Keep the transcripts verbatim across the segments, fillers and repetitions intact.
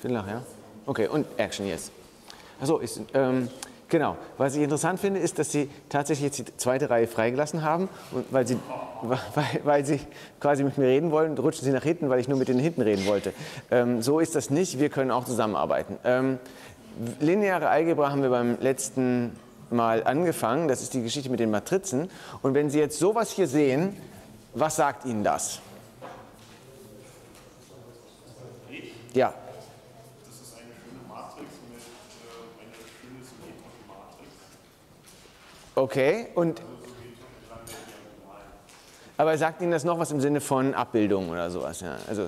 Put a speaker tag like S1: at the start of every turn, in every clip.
S1: Viertel nach, ja? Okay, und Action, yes. Achso, ist, ähm, genau. Was ich interessant finde, ist, dass Sie tatsächlich jetzt die zweite Reihe freigelassen haben, und weil Sie, weil, weil Sie quasi mit mir reden wollen, rutschen Sie nach hinten, weil ich nur mit den hinten reden wollte. Ähm, so ist das nicht, wir können auch zusammenarbeiten. Ähm, lineare Algebra haben wir beim letzten Mal angefangen, das ist die Geschichte mit den Matrizen. Und wenn Sie jetzt sowas hier sehen, was sagt Ihnen das? Ja.
S2: Das ist eine schöne Matrix mit äh, einer schönen symmetrischen Matrix.
S1: Okay, und aber sagt Ihnen das noch was im Sinne von Abbildung oder sowas? Ja, also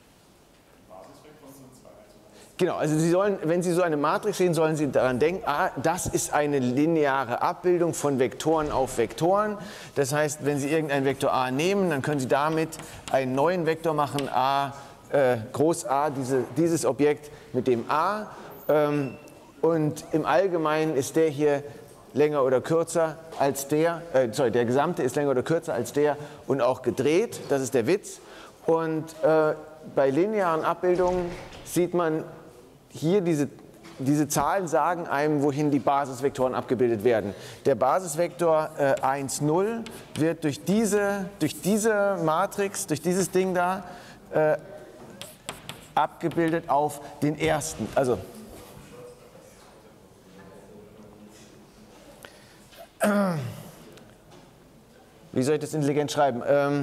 S1: genau, also Sie sollen, wenn Sie so eine Matrix sehen, sollen Sie daran denken, ah, das ist eine lineare Abbildung von Vektoren auf Vektoren. Das heißt, wenn Sie irgendeinen Vektor a nehmen, dann können Sie damit einen neuen Vektor machen, a, äh, groß A, diese, dieses Objekt mit dem a. Ähm, und im Allgemeinen ist der hier länger oder kürzer als der, äh, sorry, der gesamte ist länger oder kürzer als der und auch gedreht, das ist der Witz. Und äh, bei linearen Abbildungen sieht man hier diese, diese Zahlen sagen einem, wohin die Basisvektoren abgebildet werden. Der Basisvektor äh, eins, null wird durch diese, durch diese Matrix, durch dieses Ding da, äh, abgebildet auf den ersten. Also wie soll ich das intelligent schreiben? Ähm,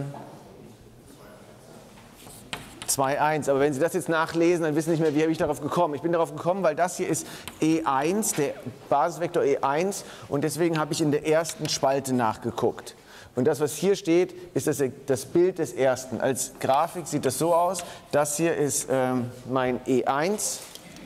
S1: zwei, eins. Aber wenn Sie das jetzt nachlesen, dann wissen Sie nicht mehr, wie habe ich darauf gekommen. Ich bin darauf gekommen, weil das hier ist E eins, der Basisvektor E eins, und deswegen habe ich in der ersten Spalte nachgeguckt. Und das, was hier steht, ist das, das Bild des ersten. Als Grafik sieht das so aus. Das hier ist ähm, mein E eins.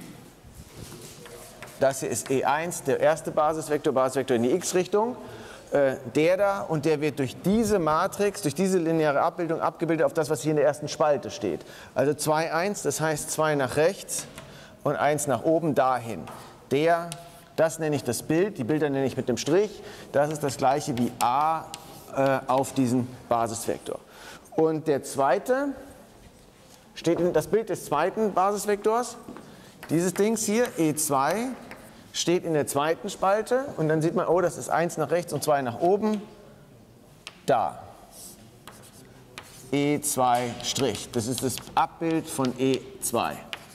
S1: Das hier ist E eins, der erste Basisvektor, Basisvektor in die x-Richtung. Äh, der da, und der wird durch diese Matrix, durch diese lineare Abbildung abgebildet auf das, was hier in der ersten Spalte steht. Also zwei, eins, das heißt zwei nach rechts und eins nach oben dahin. Der, das nenne ich das Bild, die Bilder nenne ich mit dem Strich. Das ist das gleiche wie a äh, auf diesen Basisvektor. Und der zweite steht in das Bild des zweiten Basisvektors. Dieses Dings hier, E zwei, steht in der zweiten Spalte, und dann sieht man, oh, das ist eins nach rechts und zwei nach oben. Da. E zwei Strich. Das ist das Abbild von E zwei.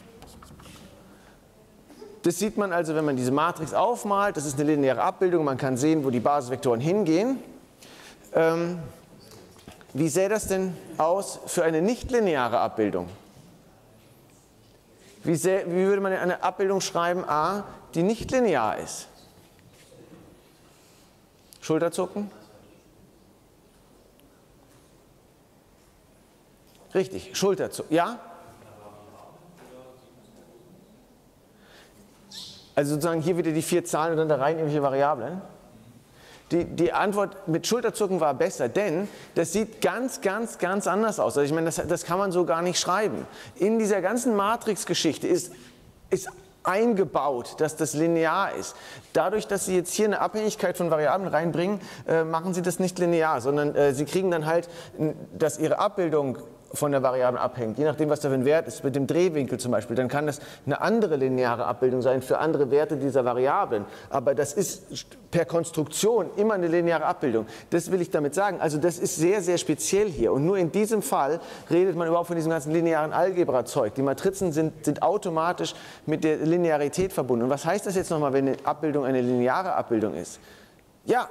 S1: Das sieht man also, wenn man diese Matrix aufmalt. Das ist eine lineare Abbildung. Man kann sehen, wo die Basisvektoren hingehen. Ähm, wie sähe das denn aus für eine nichtlineare Abbildung? Wie, sähe, wie würde man eine Abbildung schreiben, A, die nicht linear ist? Schulterzucken? Richtig, Schulterzucken. Ja? Also sozusagen hier wieder die vier Zahlen und dann da rein irgendwelche Variablen. Die, die Antwort mit Schulterzucken war besser, denn das sieht ganz, ganz, ganz anders aus. Also ich meine, das, das kann man so gar nicht schreiben. In dieser ganzen Matrix-Geschichte ist, ist eingebaut, dass das linear ist. Dadurch, dass Sie jetzt hier eine Abhängigkeit von Variablen reinbringen, äh, machen Sie das nicht linear, sondern äh, Sie kriegen dann halt, dass Ihre Abbildung von der Variable abhängt, je nachdem, was da für ein Wert ist, mit dem Drehwinkel zum Beispiel, dann kann das eine andere lineare Abbildung sein für andere Werte dieser Variablen. Aber das ist per Konstruktion immer eine lineare Abbildung. Das will ich damit sagen. Also das ist sehr, sehr speziell hier. Und nur in diesem Fall redet man überhaupt von diesem ganzen linearen Algebra-Zeug. Die Matrizen sind, sind automatisch mit der Linearität verbunden. Und was heißt das jetzt nochmal, wenn eine Abbildung eine lineare Abbildung ist? Ja.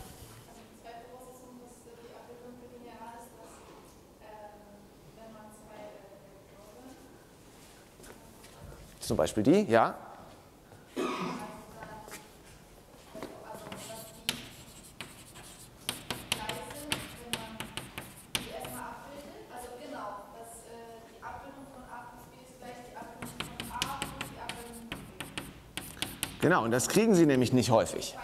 S1: Zum Beispiel die, ja. Genau, und das kriegen Sie nämlich nicht häufig.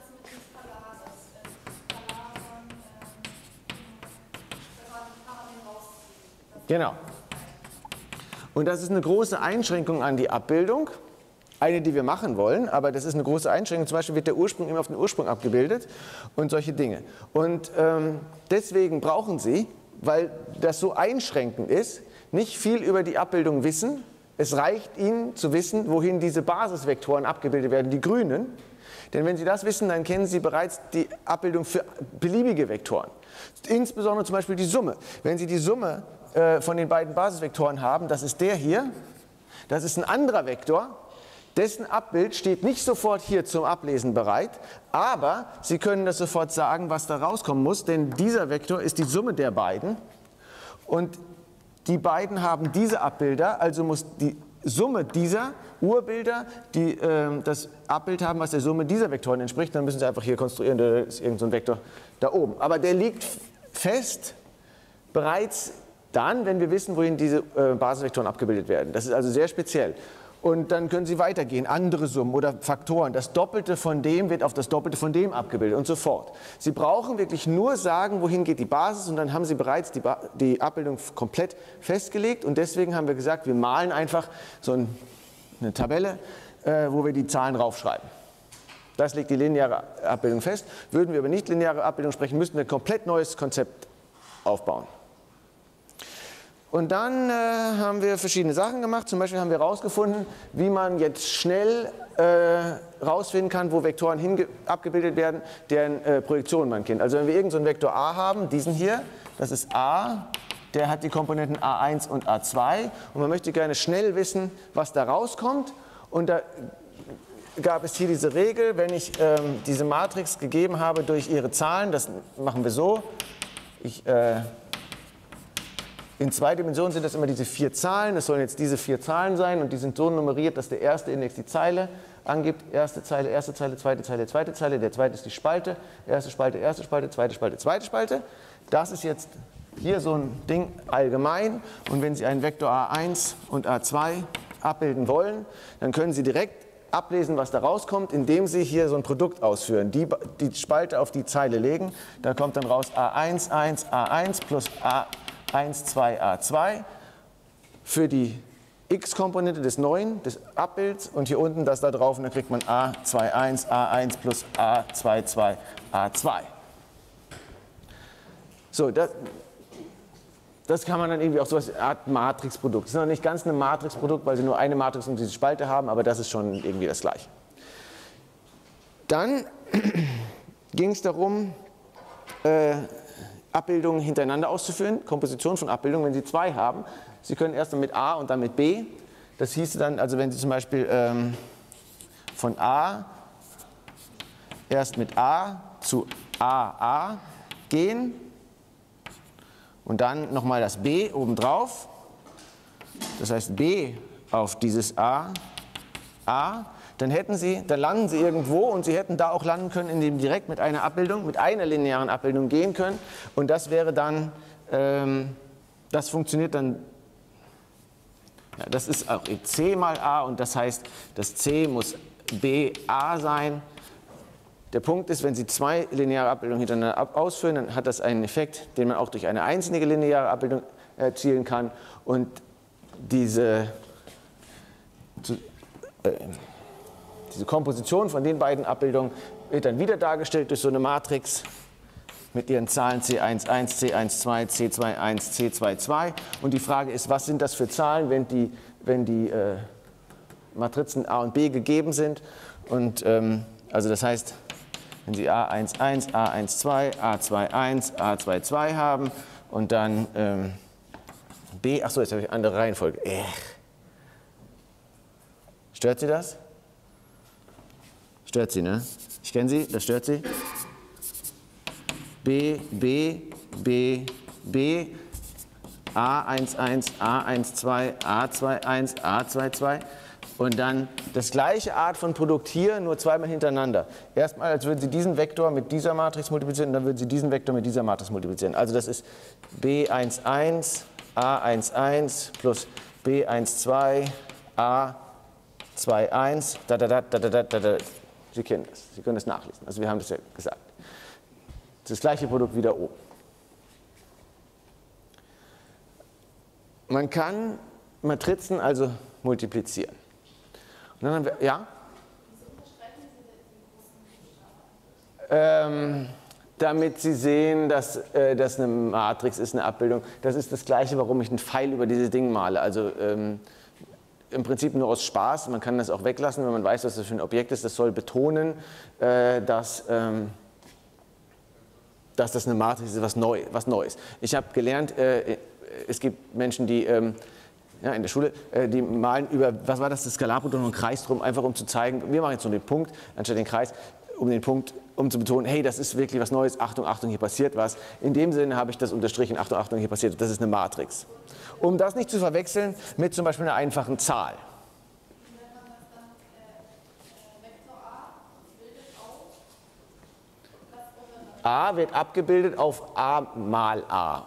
S1: Genau. Und das ist eine große Einschränkung an die Abbildung, eine, die wir machen wollen, aber das ist eine große Einschränkung. Zum Beispiel wird der Ursprung immer auf den Ursprung abgebildet und solche Dinge. Und ähm, deswegen brauchen Sie, weil das so einschränkend ist, nicht viel über die Abbildung wissen, Es reicht Ihnen zu wissen, wohin diese Basisvektoren abgebildet werden, die grünen. Denn wenn Sie das wissen, dann kennen Sie bereits die Abbildung für beliebige Vektoren. Insbesondere zum Beispiel die Summe. Wenn Sie die Summe äh, von den beiden Basisvektoren haben, das ist der hier, das ist ein anderer Vektor, dessen Abbild steht nicht sofort hier zum Ablesen bereit, aber Sie können das sofort sagen, was da rauskommen muss, denn dieser Vektor ist die Summe der beiden und die beiden haben diese Abbilder, also muss die Summe dieser Urbilder, die äh, das Abbild haben, was der Summe dieser Vektoren entspricht, dann müssen Sie einfach hier konstruieren, da ist irgend so ein Vektor da oben. Aber der liegt fest bereits dann, wenn wir wissen, wohin diese äh, Basisvektoren abgebildet werden. Das ist also sehr speziell. Und dann können Sie weitergehen, andere Summen oder Faktoren. Das Doppelte von dem wird auf das Doppelte von dem abgebildet und so fort. Sie brauchen wirklich nur sagen, wohin geht die Basis und dann haben Sie bereits die, die Abbildung komplett festgelegt. Und deswegen haben wir gesagt, wir malen einfach so ein, eine Tabelle, äh, wo wir die Zahlen raufschreiben. Das legt die lineare Abbildung fest. Würden wir über nicht lineare Abbildung sprechen, müssten wir ein komplett neues Konzept aufbauen. Und dann äh, haben wir verschiedene Sachen gemacht. Zum Beispiel haben wir herausgefunden, wie man jetzt schnell äh, rausfinden kann, wo Vektoren hinge abgebildet werden, deren äh, Projektion man kennt. Also wenn wir irgendeinen so Vektor a haben, diesen hier, das ist a, der hat die Komponenten a eins und a zwei. Und man möchte gerne schnell wissen, was da rauskommt. Und da gab es hier diese Regel, wenn ich ähm, diese Matrix gegeben habe durch ihre Zahlen, das machen wir so, ich... Äh, In zwei Dimensionen sind das immer diese vier Zahlen, das sollen jetzt diese vier Zahlen sein und die sind so nummeriert, dass der erste Index die Zeile angibt, erste Zeile, erste Zeile, zweite Zeile, zweite Zeile, der zweite ist die Spalte, erste Spalte, erste Spalte, zweite Spalte, zweite Spalte. Das ist jetzt hier so ein Ding allgemein und wenn Sie einen Vektor a eins und a zwei abbilden wollen, dann können Sie direkt ablesen, was da rauskommt, indem Sie hier so ein Produkt ausführen, die, die Spalte auf die Zeile legen, da kommt dann raus a eins, eins, a eins plus a eins, zwei, a zwei für die x-Komponente des neuen, des Abbilds und hier unten das da drauf und dann kriegt man a zwei, eins, a eins plus a zwei, zwei, a zwei. So, das, das kann man dann irgendwie auch so als Art Matrixprodukt. Das ist noch nicht ganz ein Matrixprodukt, weil Sie nur eine Matrix und diese Spalte haben, aber das ist schon irgendwie das Gleiche. Dann ging es darum, äh, Abbildungen hintereinander auszuführen, Komposition von Abbildungen, wenn Sie zwei haben. Sie können erst mit A und dann mit B. Das hieße dann, also wenn Sie zum Beispiel ähm, von A erst mit A zu A A gehen und dann nochmal das B obendrauf, das heißt B auf dieses A, A, dann hätten Sie, dann landen Sie irgendwo und Sie hätten da auch landen können, indem Sie direkt mit einer Abbildung, mit einer linearen Abbildung gehen können und das wäre dann, ähm, das funktioniert dann, ja, das ist auch C mal A und das heißt, das C muss B A sein. Der Punkt ist, wenn Sie zwei lineare Abbildungen hintereinander ausführen, dann hat das einen Effekt, den man auch durch eine einzelne lineare Abbildung erzielen kann und diese zu, äh, Diese Komposition von den beiden Abbildungen wird dann wieder dargestellt durch so eine Matrix mit ihren Zahlen C eins eins, C eins zwei, C zwei eins, C zwei zwei. Und die Frage ist, was sind das für Zahlen, wenn die, wenn die äh, Matrizen A und B gegeben sind. Und ähm, also das heißt, wenn Sie A eins eins, A eins zwei, A zwei eins, A zwei zwei haben und dann ähm, B, achso, jetzt habe ich eine andere Reihenfolge. Äh. Stört Sie das? Stört Sie, ne? Ich kenne Sie, das stört Sie. B, B, B, B, A eins eins, A eins zwei, A zwei eins, A zwei zwei und dann das gleiche Art von Produkt hier, nur zweimal hintereinander. Erstmal, als würden Sie diesen Vektor mit dieser Matrix multiplizieren und dann würden Sie diesen Vektor mit dieser Matrix multiplizieren. Also das ist B eins eins, A eins eins plus B eins zwei, A zwei eins, da, da, da, da, da, da, da. Sie kennen das, Sie können das nachlesen. Also wir haben das ja gesagt. Das gleiche Produkt wieder oben. Man kann Matrizen also multiplizieren. Und dann haben wir, ja? Ähm, damit Sie sehen, dass äh, das eine Matrix ist, eine Abbildung. Das ist das Gleiche, warum ich einen Pfeil über dieses Ding male. Also ähm, im Prinzip nur aus Spaß, man kann das auch weglassen, wenn man weiß, was das für ein Objekt ist. Das soll betonen, äh, dass, ähm, dass das eine Matrix ist, was, neu, was Neues. Ich habe gelernt, äh, es gibt Menschen, die ähm, ja, in der Schule, äh, die malen über, was war das, das Skalarprodukt und einen Kreis drum, einfach um zu zeigen, wir machen jetzt nur den Punkt, anstatt den Kreis, um den Punkt, um zu betonen, hey, das ist wirklich was Neues, Achtung, Achtung, hier passiert was. In dem Sinne habe ich das unterstrichen, Achtung, Achtung, hier passiert, das ist eine Matrix. Um das nicht zu verwechseln mit zum Beispiel einer einfachen Zahl. A wird abgebildet auf A mal A.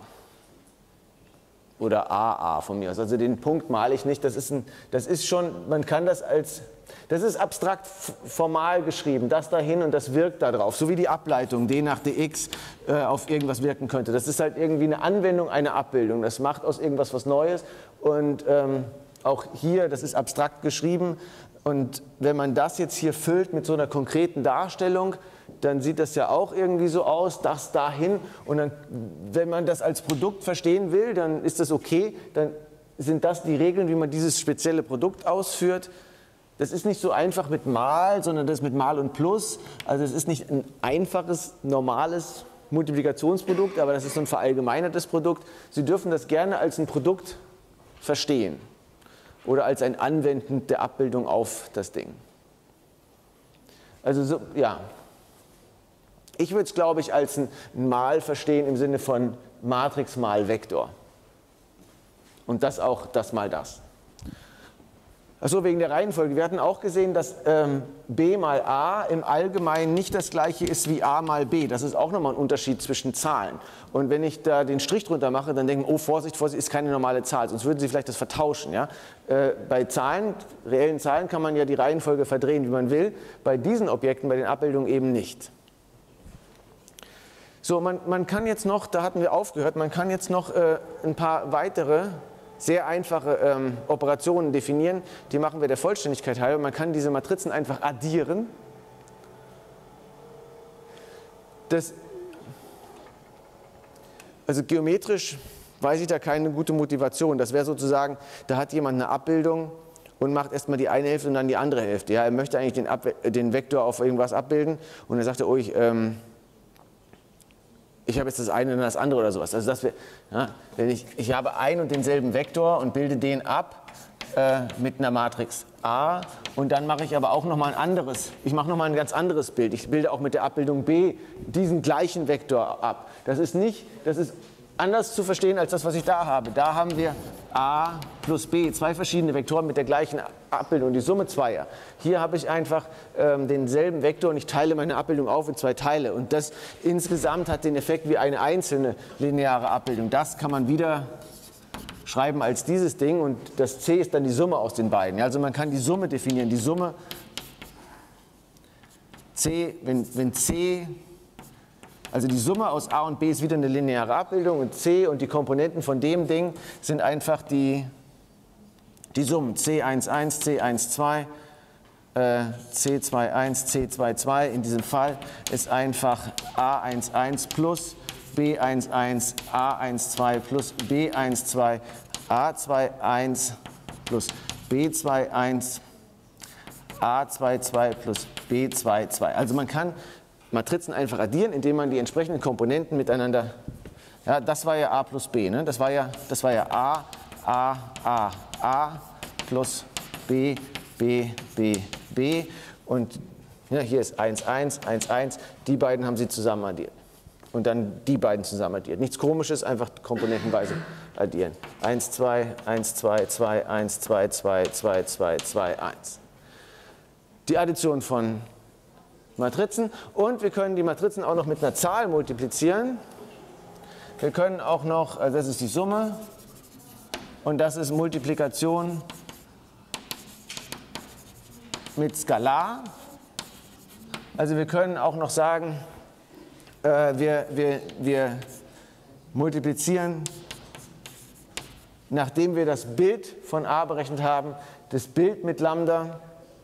S1: Oder A A von mir aus. Also den Punkt male ich nicht. Das ist, ein, das ist schon, man kann das als, das ist abstrakt formal geschrieben. Das dahin und das wirkt da drauf. So wie die Ableitung D nach dx äh, auf irgendwas wirken könnte. Das ist halt irgendwie eine Anwendung einer Abbildung. Das macht aus irgendwas was Neues. Und ähm, auch hier, das ist abstrakt geschrieben. Und wenn man das jetzt hier füllt mit so einer konkreten Darstellung, dann sieht das ja auch irgendwie so aus, das dahin. Und dann, wenn man das als Produkt verstehen will, dann ist das okay. Dann sind das die Regeln, wie man dieses spezielle Produkt ausführt. Das ist nicht so einfach mit Mal, sondern das mit Mal und Plus. Also es ist nicht ein einfaches, normales Multiplikationsprodukt, aber das ist so ein verallgemeinertes Produkt. Sie dürfen das gerne als ein Produkt verstehen oder als ein Anwenden der Abbildung auf das Ding. Also so, ja. Ich würde es, glaube ich, als ein Mal verstehen im Sinne von Matrix mal Vektor. Und das auch, das mal das. Achso, wegen der Reihenfolge. Wir hatten auch gesehen, dass ähm, B mal A im Allgemeinen nicht das gleiche ist wie A mal B. Das ist auch nochmal ein Unterschied zwischen Zahlen. Und wenn ich da den Strich drunter mache, dann denken, oh Vorsicht, Vorsicht, ist keine normale Zahl. Sonst würden Sie vielleicht das vertauschen. Ja? Äh, bei Zahlen, reellen Zahlen, kann man ja die Reihenfolge verdrehen, wie man will. Bei diesen Objekten, bei den Abbildungen eben nicht. So, man, man kann jetzt noch, da hatten wir aufgehört, man kann jetzt noch äh, ein paar weitere, sehr einfache ähm, Operationen definieren. Die machen wir der Vollständigkeit halber. Man kann diese Matrizen einfach addieren. Das, also geometrisch weiß ich da keine gute Motivation. Das wäre sozusagen, da hat jemand eine Abbildung und macht erstmal die eine Hälfte und dann die andere Hälfte. Ja, er möchte eigentlich den, Ab den Vektor auf irgendwas abbilden und er sagte, oh, ich... Ähm, ich habe jetzt das eine und das andere oder sowas. Also das wär, ja, wenn ich, ich habe einen und denselben Vektor und bilde den ab äh, mit einer Matrix A und dann mache ich aber auch nochmal ein anderes, ich mache nochmal ein ganz anderes Bild. Ich bilde auch mit der Abbildung B diesen gleichen Vektor ab. Das ist nicht, das ist anders zu verstehen als das, was ich da habe. Da haben wir A plus B, zwei verschiedene Vektoren mit der gleichen Abbildung, die Summe zweier. Hier habe ich einfach ähm, denselben Vektor und ich teile meine Abbildung auf in zwei Teile. Und das insgesamt hat den Effekt wie eine einzelne lineare Abbildung. Das kann man wieder schreiben als dieses Ding und das C ist dann die Summe aus den beiden. Also man kann die Summe definieren. Die Summe C, wenn, wenn C... Also die Summe aus A und B ist wieder eine lineare Abbildung und C und die Komponenten von dem Ding sind einfach die, die Summen C eins eins, C eins zwei, äh, C zwei eins, C zwei zwei. In diesem Fall ist einfach A eins eins plus B eins eins, A eins zwei plus B eins zwei, A zwei eins plus B zwei eins, A zwei zwei plus B zwei zwei. Also man kann Matrizen einfach addieren, indem man die entsprechenden Komponenten miteinander, ja, das war ja A plus B, ne? das, war ja, das war ja A, A, A, A plus B, B, B, B und ja, hier ist eins, eins, eins, eins, die beiden haben sie zusammen addiert und dann die beiden zusammen addiert. Nichts Komisches, einfach komponentenweise addieren. eins, zwei, eins, zwei, zwei, eins, zwei, zwei, zwei, zwei, zwei, eins. Die Addition von Matrizen und wir können die Matrizen auch noch mit einer Zahl multiplizieren. Wir können auch noch, also das ist die Summe und das ist Multiplikation mit Skalar. Also wir können auch noch sagen, äh, wir, wir, wir multiplizieren, nachdem wir das Bild von A berechnet haben, das Bild mit Lambda.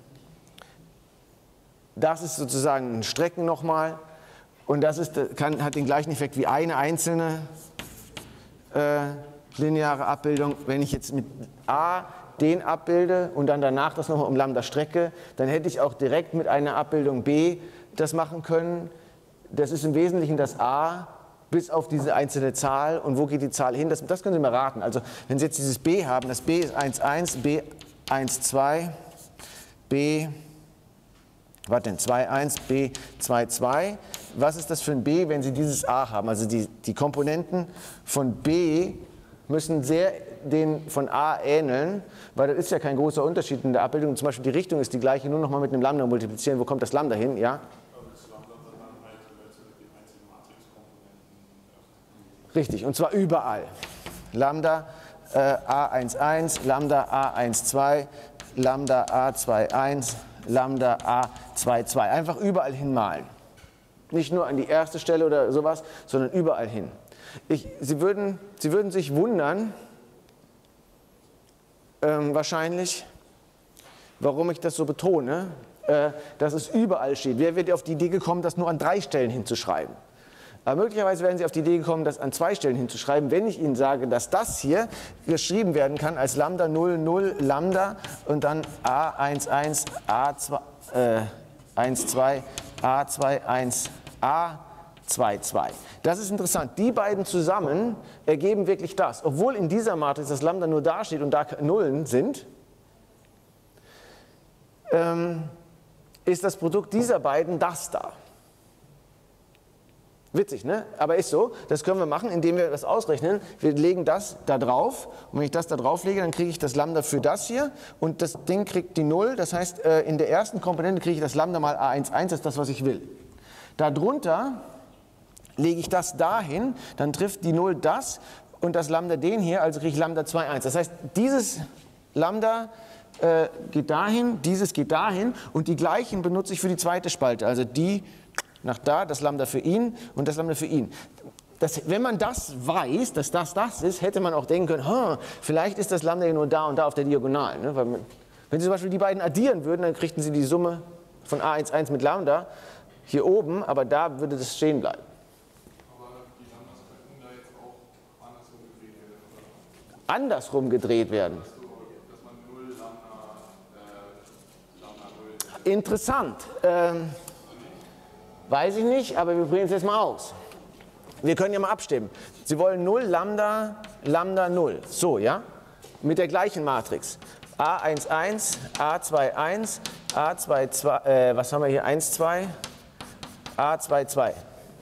S1: Das ist sozusagen ein Strecken nochmal und das ist, kann, hat den gleichen Effekt wie eine einzelne äh, lineare Abbildung. Wenn ich jetzt mit A den abbilde und dann danach das nochmal um Lambda strecke, dann hätte ich auch direkt mit einer Abbildung B das machen können. Das ist im Wesentlichen das A bis auf diese einzelne Zahl. Und wo geht die Zahl hin? Das, das können Sie mal raten. Also wenn Sie jetzt dieses B haben, das B ist eins eins, B eins zwei, B, was denn, zwei eins, B zwei zwei. Was ist das für ein B, wenn Sie dieses A haben? Also die, die Komponenten von B müssen sehr den von A ähneln, weil das ist ja kein großer Unterschied in der Abbildung. Zum Beispiel die Richtung ist die gleiche, nur noch mal mit einem Lambda multiplizieren. Wo kommt das Lambda hin? Ja? Richtig, und zwar überall. Lambda äh, A eins eins, Lambda A eins zwei, Lambda A zwei eins, Lambda A zwei zwei. Einfach überall hinmalen. Nicht nur an die erste Stelle oder sowas, sondern überall hin. Ich, Sie, würden, Sie würden sich wundern, ähm, wahrscheinlich, warum ich das so betone, äh, dass es überall steht. Wer wird auf die Idee gekommen, das nur an drei Stellen hinzuschreiben? Aber möglicherweise werden Sie auf die Idee gekommen, das an zwei Stellen hinzuschreiben, wenn ich Ihnen sage, dass das hier geschrieben werden kann als Lambda null null Lambda und dann A eins eins, A eins zwei, A zwei eins, A zwei zwei. Das ist interessant. Die beiden zusammen ergeben wirklich das. Obwohl in dieser Matrix das Lambda nur da steht und da Nullen sind, ähm, ist das Produkt dieser beiden das da. Witzig, ne? Aber ist so. Das können wir machen, indem wir das ausrechnen. Wir legen das da drauf. Und wenn ich das da drauf lege, dann kriege ich das Lambda für das hier. Und das Ding kriegt die Null. Das heißt, in der ersten Komponente kriege ich das Lambda mal A eins eins. Das ist das, was ich will. Darunter lege ich das dahin. Dann trifft die Null das und das Lambda den hier. Also kriege ich Lambda zwei eins. Das heißt, dieses Lambda äh, geht dahin, dieses geht dahin. Und die gleichen benutze ich für die zweite Spalte. Also die nach da, das Lambda für ihn und das Lambda für ihn. Das, wenn man das weiß, dass das das ist, hätte man auch denken können, hm, vielleicht ist das Lambda ja nur da und da auf der Diagonalen. Ne? Weil man, wenn Sie zum Beispiel die beiden addieren würden, dann kriegten Sie die Summe von A eins eins mit Lambda hier oben, aber da würde das stehen bleiben.
S2: Aber die Lambdas könnten da jetzt auch andersrum gedreht werden, oder?
S1: Andersrum gedreht werden.
S2: Dass, du, dass man null Lambda, äh, Lambda null.
S1: Interessant. Ähm, Weiß ich nicht, aber wir probieren es jetzt mal aus. Wir können ja mal abstimmen. Sie wollen null Lambda, Lambda null. So, ja? Mit der gleichen Matrix. A eins eins, A zwei eins, A zwei zwei, äh, was haben wir hier? eins zwei, A zwei zwei.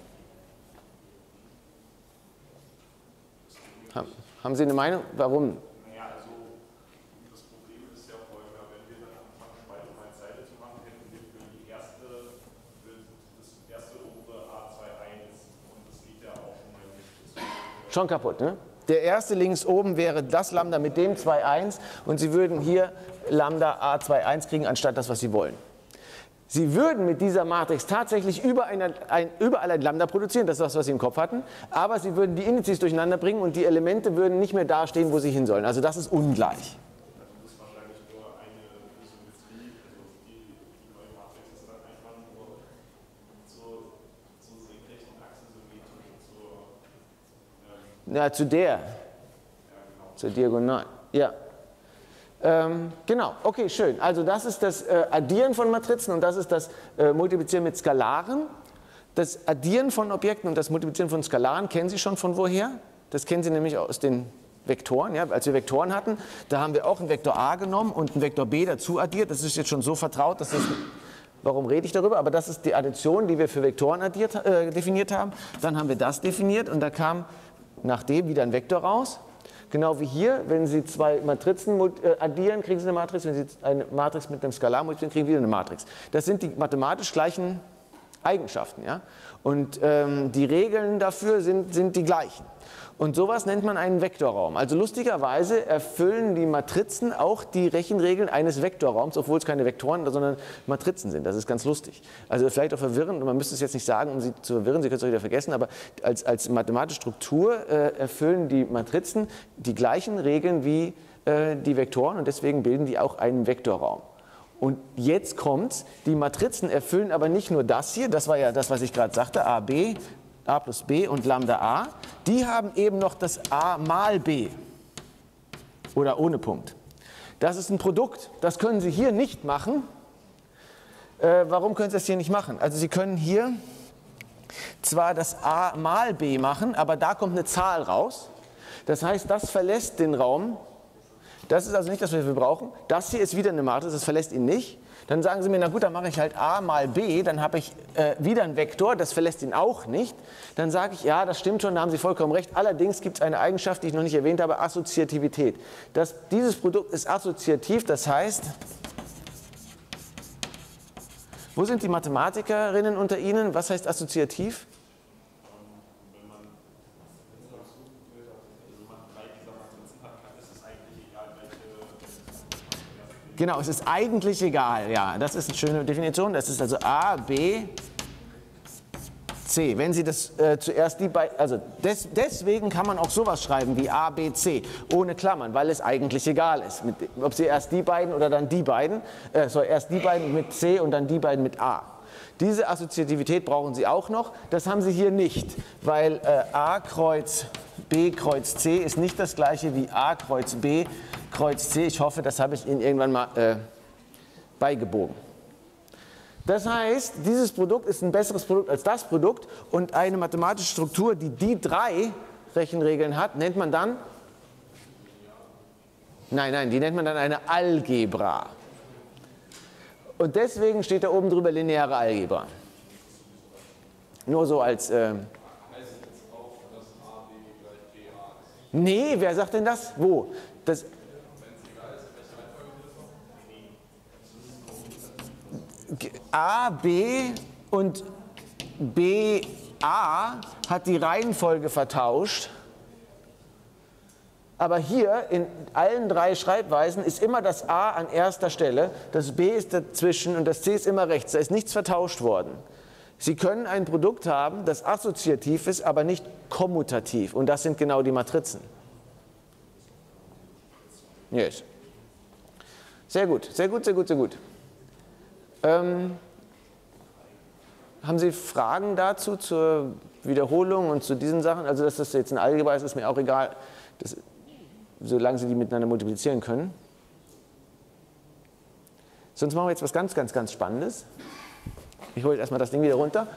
S1: Haben Sie eine Meinung? Warum?
S2: Naja, also das Problem ist ja folgender, wenn wir dann anfangen, Spalte mal Zeile zu machen, hätten wir für die erste, für das erste obere A zwei eins und das geht ja auch schon mal nicht.
S1: Schon kaputt, ne? Der erste links oben wäre das Lambda mit dem zwei eins und Sie würden hier Lambda A zwei eins kriegen, anstatt das, was Sie wollen. Sie würden mit dieser Matrix tatsächlich überall ein, ein, überall ein Lambda produzieren, das ist das, was Sie im Kopf hatten, aber Sie würden die Indizes durcheinander bringen und die Elemente würden nicht mehr dastehen, wo sie hin sollen. Also das ist ungleich.
S2: Also muss wahrscheinlich nur eine Symmetrie, also die, die neue Matrix ist dann einfach nur zur, zur senkrechten Achse symmetrisch zur... Ähm,
S1: ja, zu der,
S2: ja, genau.
S1: zur Diagonalen. Ja. Ähm, genau, okay, schön. Also das ist das äh, Addieren von Matrizen und das ist das äh, Multiplizieren mit Skalaren. Das Addieren von Objekten und das Multiplizieren von Skalaren kennen Sie schon von woher? Das kennen Sie nämlich aus den Vektoren. Ja? Als wir Vektoren hatten, da haben wir auch einen Vektor a genommen und einen Vektor b dazu addiert. Das ist jetzt schon so vertraut, dass das... Warum rede ich darüber? Aber das ist die Addition, die wir für Vektoren addiert, äh, definiert haben. Dann haben wir das definiert und da kam nach dem wieder ein Vektor raus. Genau wie hier, wenn Sie zwei Matrizen addieren, kriegen Sie eine Matrix. Wenn Sie eine Matrix mit einem Skalar multiplizieren, kriegen Sie wieder eine Matrix. Das sind die mathematisch gleichen Eigenschaften. Ja? Und ähm, die Regeln dafür sind, sind die gleichen. Und sowas nennt man einen Vektorraum. Also lustigerweise erfüllen die Matrizen auch die Rechenregeln eines Vektorraums, obwohl es keine Vektoren, sondern Matrizen sind. Das ist ganz lustig. Also vielleicht auch verwirrend, und man müsste es jetzt nicht sagen, um sie zu verwirren, Sie können es auch wieder vergessen, aber als, als mathematische Struktur äh, erfüllen die Matrizen die gleichen Regeln wie äh, die Vektoren und deswegen bilden die auch einen Vektorraum. Und jetzt kommt's, die Matrizen erfüllen aber nicht nur das hier, das war ja das, was ich gerade sagte, A, B, A plus B und Lambda A, die haben eben noch das A mal B oder ohne Punkt. Das ist ein Produkt. Das können Sie hier nicht machen. Äh, warum können Sie das hier nicht machen? Also Sie können hier zwar das A mal B machen, aber da kommt eine Zahl raus. Das heißt, das verlässt den Raum. Das ist also nicht das, was wir brauchen. Das hier ist wieder eine Matrix, das verlässt ihn nicht. Dann sagen Sie mir, na gut, dann mache ich halt A mal B, dann habe ich äh, wieder einen Vektor, das verlässt ihn auch nicht. Dann sage ich, ja, das stimmt schon, da haben Sie vollkommen recht. Allerdings gibt es eine Eigenschaft, die ich noch nicht erwähnt habe, Assoziativität. Das, dieses Produkt ist assoziativ, das heißt, wo sind die Mathematikerinnen unter Ihnen? Was heißt assoziativ? Genau, es ist eigentlich egal, ja, das ist eine schöne Definition. Das ist also A, B, C. Wenn Sie das äh, zuerst die beiden, also des, deswegen kann man auch sowas schreiben wie A, B, C, ohne Klammern, weil es eigentlich egal ist. Mit, ob Sie erst die beiden oder dann die beiden, äh, sorry, erst die beiden mit C und dann die beiden mit A. Diese Assoziativität brauchen Sie auch noch, das haben Sie hier nicht, weil äh, A Kreuz B Kreuz C ist nicht das gleiche wie A Kreuz B Kreuz C. Ich hoffe, das habe ich Ihnen irgendwann mal äh, beigebogen. Das heißt, dieses Produkt ist ein besseres Produkt als das Produkt und eine mathematische Struktur, die die drei Rechenregeln hat, nennt man dann, nein, nein, die nennt man dann eine Algebra. Und deswegen steht da oben drüber lineare Algebra. Nur so als... Äh, Nee, wer sagt denn das? Wo? Das A, B und B, A hat die Reihenfolge vertauscht. Aber hier in allen drei Schreibweisen ist immer das A an erster Stelle, das B ist dazwischen und das C ist immer rechts. Da ist nichts vertauscht worden. Sie können ein Produkt haben, das assoziativ ist, aber nicht kommutativ. Und das sind genau die Matrizen. Yes. Sehr gut, sehr gut, sehr gut, sehr gut. Ähm, haben Sie Fragen dazu, zur Wiederholung und zu diesen Sachen? Also, dass das jetzt ein Algebra ist, ist mir auch egal, das, solange Sie die miteinander multiplizieren können. Sonst machen wir jetzt was ganz, ganz, ganz Spannendes. Ich hole jetzt erstmal das Ding wieder runter.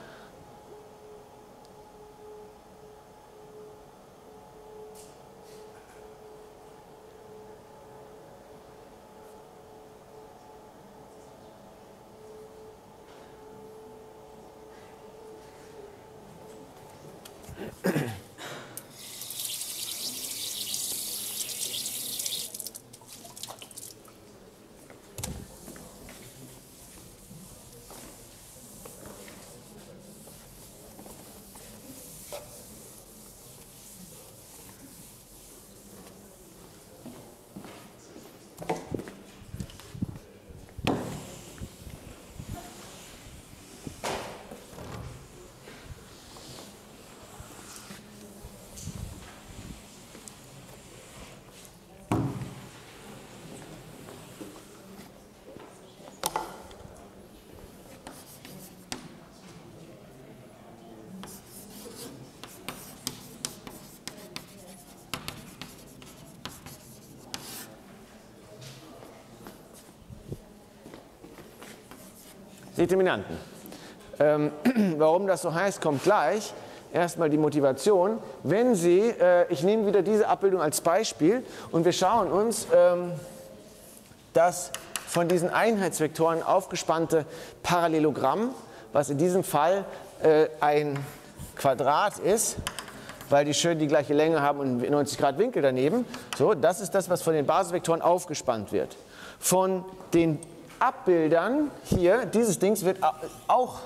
S1: Determinanten. Ähm, warum das so heißt, kommt gleich. Erstmal die Motivation. Wenn Sie, äh, ich nehme wieder diese Abbildung als Beispiel und wir schauen uns ähm, das von diesen Einheitsvektoren aufgespannte Parallelogramm, was in diesem Fall äh, ein Quadrat ist, weil die schön die gleiche Länge haben und neunzig Grad Winkel daneben. So, das ist das, was von den Basisvektoren aufgespannt wird. Von den Abbildern hier, dieses Dings wird auch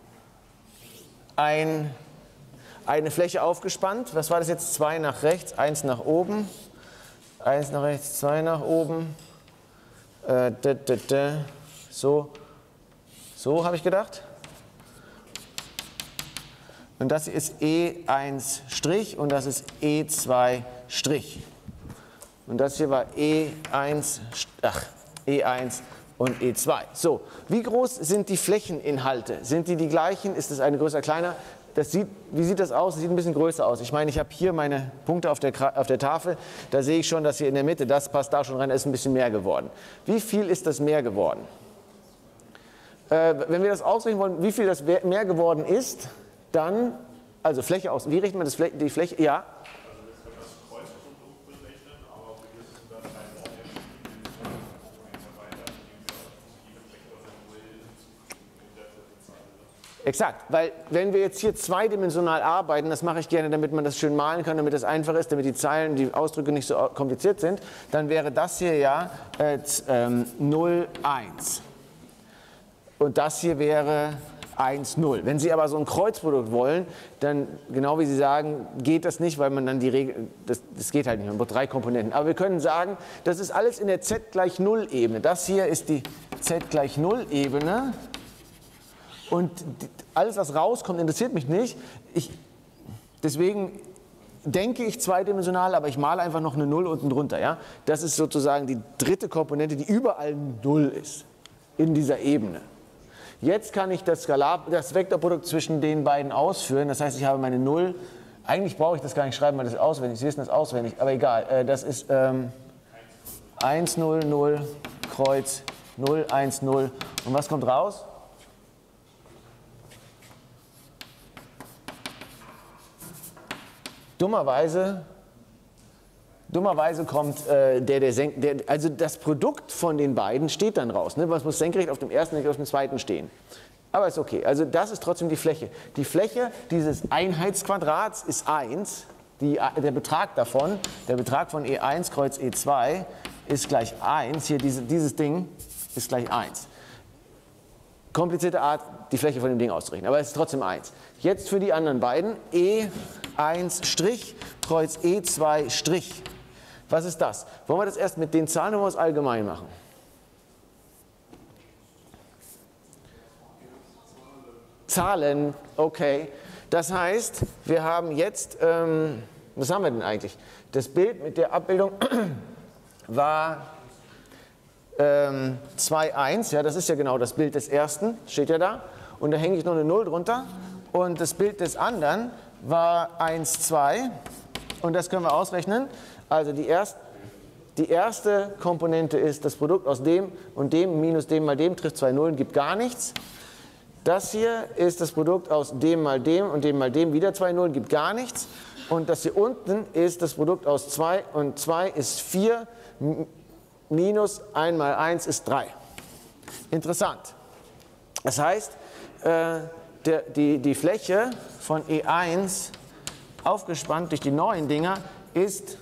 S1: ein, eine Fläche aufgespannt. Was war das jetzt? Zwei nach rechts, eins nach oben. Eins nach rechts, zwei nach oben. Äh, da, da, da. So, so habe ich gedacht. Und das hier ist E eins' und das ist E zwei'. Und das hier war E eins, ach, E eins und E zwei. So, wie groß sind die Flächeninhalte? Sind die die gleichen? Ist das eine größer, kleiner? Das sieht, wie sieht das aus? Das sieht ein bisschen größer aus. Ich meine, ich habe hier meine Punkte auf der, auf der Tafel. Da sehe ich schon, dass hier in der Mitte, das passt da schon rein, da ist ein bisschen mehr geworden. Wie viel ist das mehr geworden? Äh, wenn wir das ausrechnen wollen, wie viel das mehr geworden ist, dann, also Fläche aus, wie rechnet man das, die Fläche? Ja. Exakt, weil wenn wir jetzt hier zweidimensional arbeiten, das mache ich gerne, damit man das schön malen kann, damit das einfach ist, damit die Zeilen, die Ausdrücke nicht so kompliziert sind, dann wäre das hier ja äh, ähm, null, eins. Und das hier wäre eins, null. Wenn Sie aber so ein Kreuzprodukt wollen, dann, genau wie Sie sagen, geht das nicht, weil man dann die Regel, das, das geht halt nicht, man braucht drei Komponenten. Aber wir können sagen, das ist alles in der Z gleich null Ebene. Das hier ist die Z gleich null Ebene. Und alles, was rauskommt, interessiert mich nicht. Ich, deswegen denke ich zweidimensional, aber ich male einfach noch eine Null unten drunter. Ja? Das ist sozusagen die dritte Komponente, die überall Null ist in dieser Ebene. Jetzt kann ich das, Skalar, das Vektorprodukt zwischen den beiden ausführen. Das heißt, ich habe meine Null. Eigentlich brauche ich das gar nicht schreiben, weil das ist auswendig. Sie wissen das auswendig, aber egal. Das ist ähm, eins, null, null, Kreuz, null, eins, null. Und was kommt raus? Dummerweise, dummerweise kommt äh, der, der, senk, der, also das Produkt von den beiden steht dann raus. Ne? Was muss senkrecht auf dem ersten und auf dem zweiten stehen. Aber ist okay. Also das ist trotzdem die Fläche. Die Fläche dieses Einheitsquadrats ist eins. Die, der Betrag davon, der Betrag von E eins Kreuz E zwei ist gleich eins. Hier diese, dieses Ding ist gleich eins. Komplizierte Art, die Fläche von dem Ding auszurechnen, aber es ist trotzdem eins. Jetzt für die anderen beiden, E eins Strich Kreuz E zwei Strich. Was ist das? Wollen wir das erst mit den Zahlen oder wollen wir es allgemein machen? Zahlen, okay. Das heißt, wir haben jetzt, ähm, was haben wir denn eigentlich? Das Bild mit der Abbildung war ähm, zwei, eins, ja, das ist ja genau das Bild des ersten, steht ja da. Und da hänge ich noch eine Null drunter. Und das Bild des anderen war eins, zwei. Und das können wir ausrechnen. Also die, erst, die erste Komponente ist das Produkt aus dem und dem minus dem mal dem, trifft zwei Nullen, gibt gar nichts. Das hier ist das Produkt aus dem mal dem und dem mal dem, wieder zwei Nullen, gibt gar nichts. Und das hier unten ist das Produkt aus zwei und zwei ist vier, minus eins mal eins ist drei. Interessant. Das heißt, äh, der, die, die Fläche von E eins aufgespannt durch die neuen Dinger ist,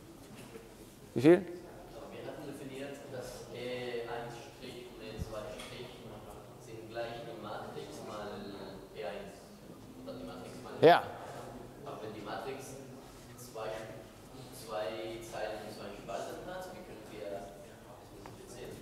S1: wie viel?
S3: Wir hatten definiert, dass E eins Strich und E zwei Strich sind gleich die Matrix mal E eins. Oder die Matrix mal E eins.
S1: Ja.
S3: Aber wenn die Matrix zwei, zwei Zeilen und zwei Spalten hat, wie können wir das sehen?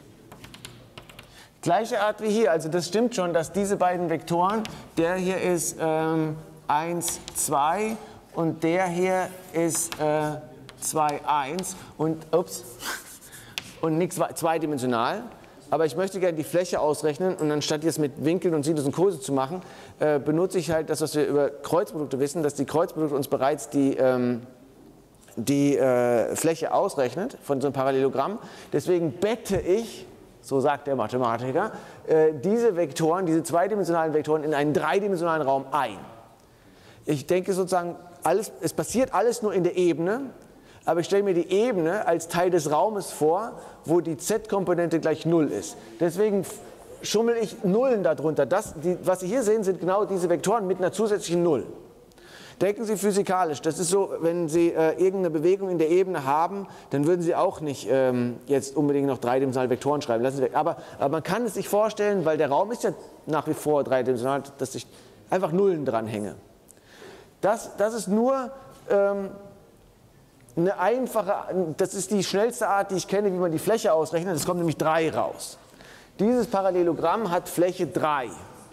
S1: Gleiche Art wie hier, also das stimmt schon, dass diese beiden Vektoren, der hier ist ähm, eins, zwei und der hier ist äh, zwei, eins und, ups, und nichts zweidimensional. Aber ich möchte gerne die Fläche ausrechnen und anstatt jetzt mit Winkeln und Sinus und Kurse zu machen, äh, benutze ich halt das, was wir über Kreuzprodukte wissen, dass die Kreuzprodukte uns bereits die, ähm, die äh, Fläche ausrechnet von so einem Parallelogramm. Deswegen bette ich, so sagt der Mathematiker, äh, diese Vektoren, diese zweidimensionalen Vektoren in einen dreidimensionalen Raum ein. Ich denke sozusagen, alles, es passiert alles nur in der Ebene, aber ich stelle mir die Ebene als Teil des Raumes vor, wo die Z-Komponente gleich null ist. Deswegen schummel ich Nullen darunter. Das, die, was Sie hier sehen, sind genau diese Vektoren mit einer zusätzlichen Null. Denken Sie physikalisch, das ist so, wenn Sie äh, irgendeine Bewegung in der Ebene haben, dann würden Sie auch nicht ähm, jetzt unbedingt noch dreidimensionale Vektoren schreiben. Lassen Sie weg. Aber, aber man kann es sich vorstellen, weil der Raum ist ja nach wie vor dreidimensional, dass ich einfach Nullen dranhänge. Das, das ist nur ähm, eine einfache, das ist die schnellste Art, die ich kenne, wie man die Fläche ausrechnet. Es kommt nämlich drei raus. Dieses Parallelogramm hat Fläche drei.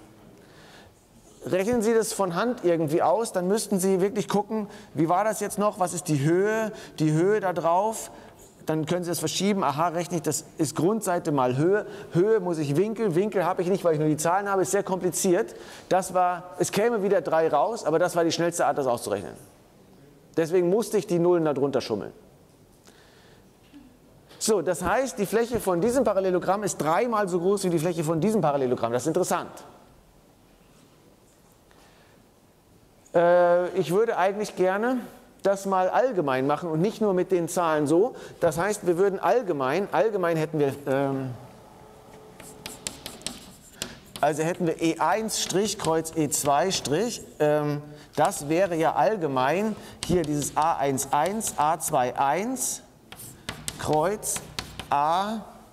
S1: Rechnen Sie das von Hand irgendwie aus, dann müssten Sie wirklich gucken, wie war das jetzt noch, was ist die Höhe, die Höhe da drauf, dann können Sie das verschieben. Aha, rechne ich, das ist Grundseite mal Höhe. Höhe muss ich Winkel. Winkel habe ich nicht, weil ich nur die Zahlen habe. Ist sehr kompliziert. Das war, es käme wieder drei raus, aber das war die schnellste Art, das auszurechnen. Deswegen musste ich die Nullen da drunter schummeln. So, das heißt, die Fläche von diesem Parallelogramm ist dreimal so groß wie die Fläche von diesem Parallelogramm. Das ist interessant. Äh, ich würde eigentlich gerne das mal allgemein machen und nicht nur mit den Zahlen so. Das heißt, wir würden allgemein, allgemein hätten wir, ähm, also hätten wir E eins' Kreuz E zwei', ähm, das wäre ja allgemein hier dieses A eins eins, A zwei eins, Kreuz A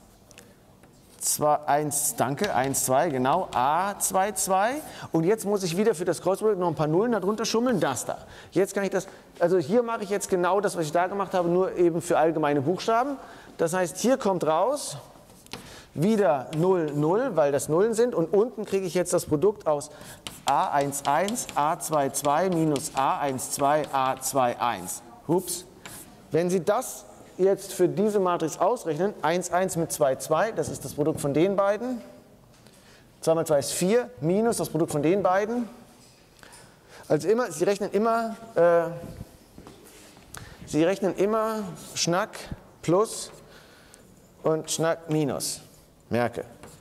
S1: eins, danke, eins zwei, genau, A zwei zwei. Und jetzt muss ich wieder für das Kreuzprodukt noch ein paar Nullen darunter schummeln, das da. Jetzt kann ich das, also hier mache ich jetzt genau das, was ich da gemacht habe, nur eben für allgemeine Buchstaben. Das heißt, hier kommt raus wieder null, null, weil das Nullen sind. Und unten kriege ich jetzt das Produkt aus A eins eins, A zwei zwei minus A eins zwei, A zwei eins. Ups. Wenn Sie das jetzt für diese Matrix ausrechnen, eins eins mit zwei zwei, das ist das Produkt von den beiden. zwei mal zwei ist vier, minus das Produkt von den beiden. Also immer, Sie rechnen immer, äh, Sie rechnen immer Schnack plus und Schnack minus. Merke.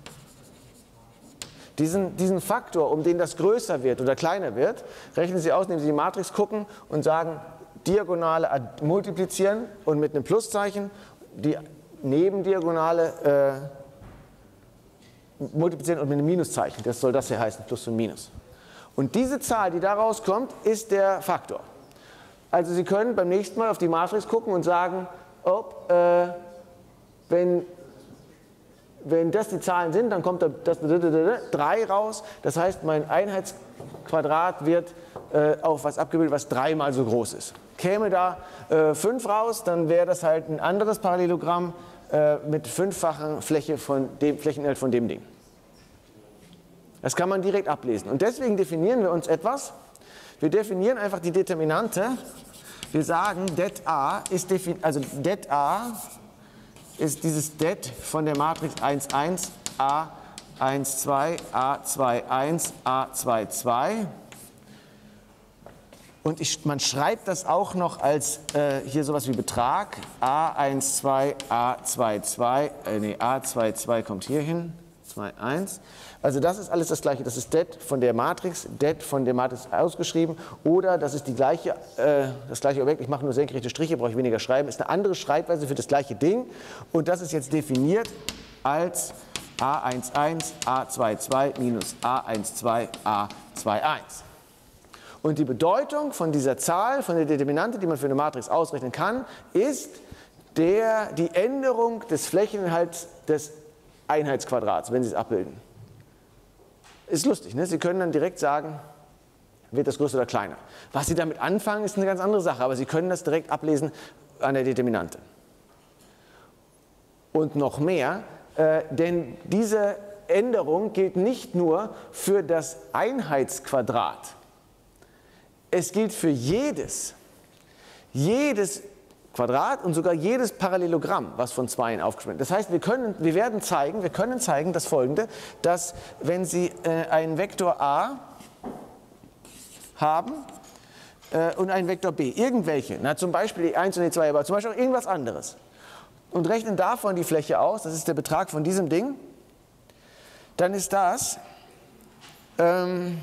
S1: Diesen, diesen Faktor, um den das größer wird oder kleiner wird, rechnen Sie aus, indem Sie die Matrix gucken und sagen, Diagonale multiplizieren und mit einem Pluszeichen die Nebendiagonale äh, multiplizieren und mit einem Minuszeichen. Das soll das hier heißen, Plus und Minus. Und diese Zahl, die da rauskommt, ist der Faktor. Also Sie können beim nächsten Mal auf die Matrix gucken und sagen, oh, äh, wenn, wenn das die Zahlen sind, dann kommt das drei raus. Das heißt, mein Einheitsquadrat wird äh, auf was abgebildet, was dreimal so groß ist. Käme da äh, fünf raus, dann wäre das halt ein anderes Parallelogramm äh, mit fünffacher Fläche von dem Flächeninhalt von dem Ding. Das kann man direkt ablesen. Und deswegen definieren wir uns etwas. Wir definieren einfach die Determinante. Wir sagen, det A ist, also det A ist dieses det von der Matrix eins eins, A eins zwei, A zwei eins, A zwei zwei. Und ich, man schreibt das auch noch als äh, hier sowas wie Betrag. A eins zwei, A zwei zwei, äh, nee, A zwei zwei kommt hier hin, zwei eins. Also das ist alles das gleiche. Das ist det von der Matrix, det von der Matrix ausgeschrieben. Oder das ist die gleiche, äh, das gleiche Objekt. Ich mache nur senkrechte Striche, brauche ich weniger schreiben. Ist eine andere Schreibweise für das gleiche Ding. Und das ist jetzt definiert als A eins eins, A zwei zwei minus A eins zwei, A zwei eins. Und die Bedeutung von dieser Zahl, von der Determinante, die man für eine Matrix ausrechnen kann, ist der, die Änderung des Flächeninhalts des Einheitsquadrats, wenn Sie es abbilden. Ist lustig, ne? Sie können dann direkt sagen, wird das größer oder kleiner. Was Sie damit anfangen, ist eine ganz andere Sache, aber Sie können das direkt ablesen an der Determinante. Und noch mehr, äh, denn diese Änderung gilt nicht nur für das Einheitsquadrat. Es gilt für jedes, jedes Quadrat und sogar jedes Parallelogramm, was von Zweien aufgesplittet wird. Das heißt, wir, können, wir werden zeigen, wir können zeigen das Folgende, dass wenn Sie äh, einen Vektor A haben äh, und einen Vektor B, irgendwelche, na, zum Beispiel E eins und E zwei, aber zum Beispiel auch irgendwas anderes, und rechnen davon die Fläche aus, das ist der Betrag von diesem Ding, dann ist das, ähm,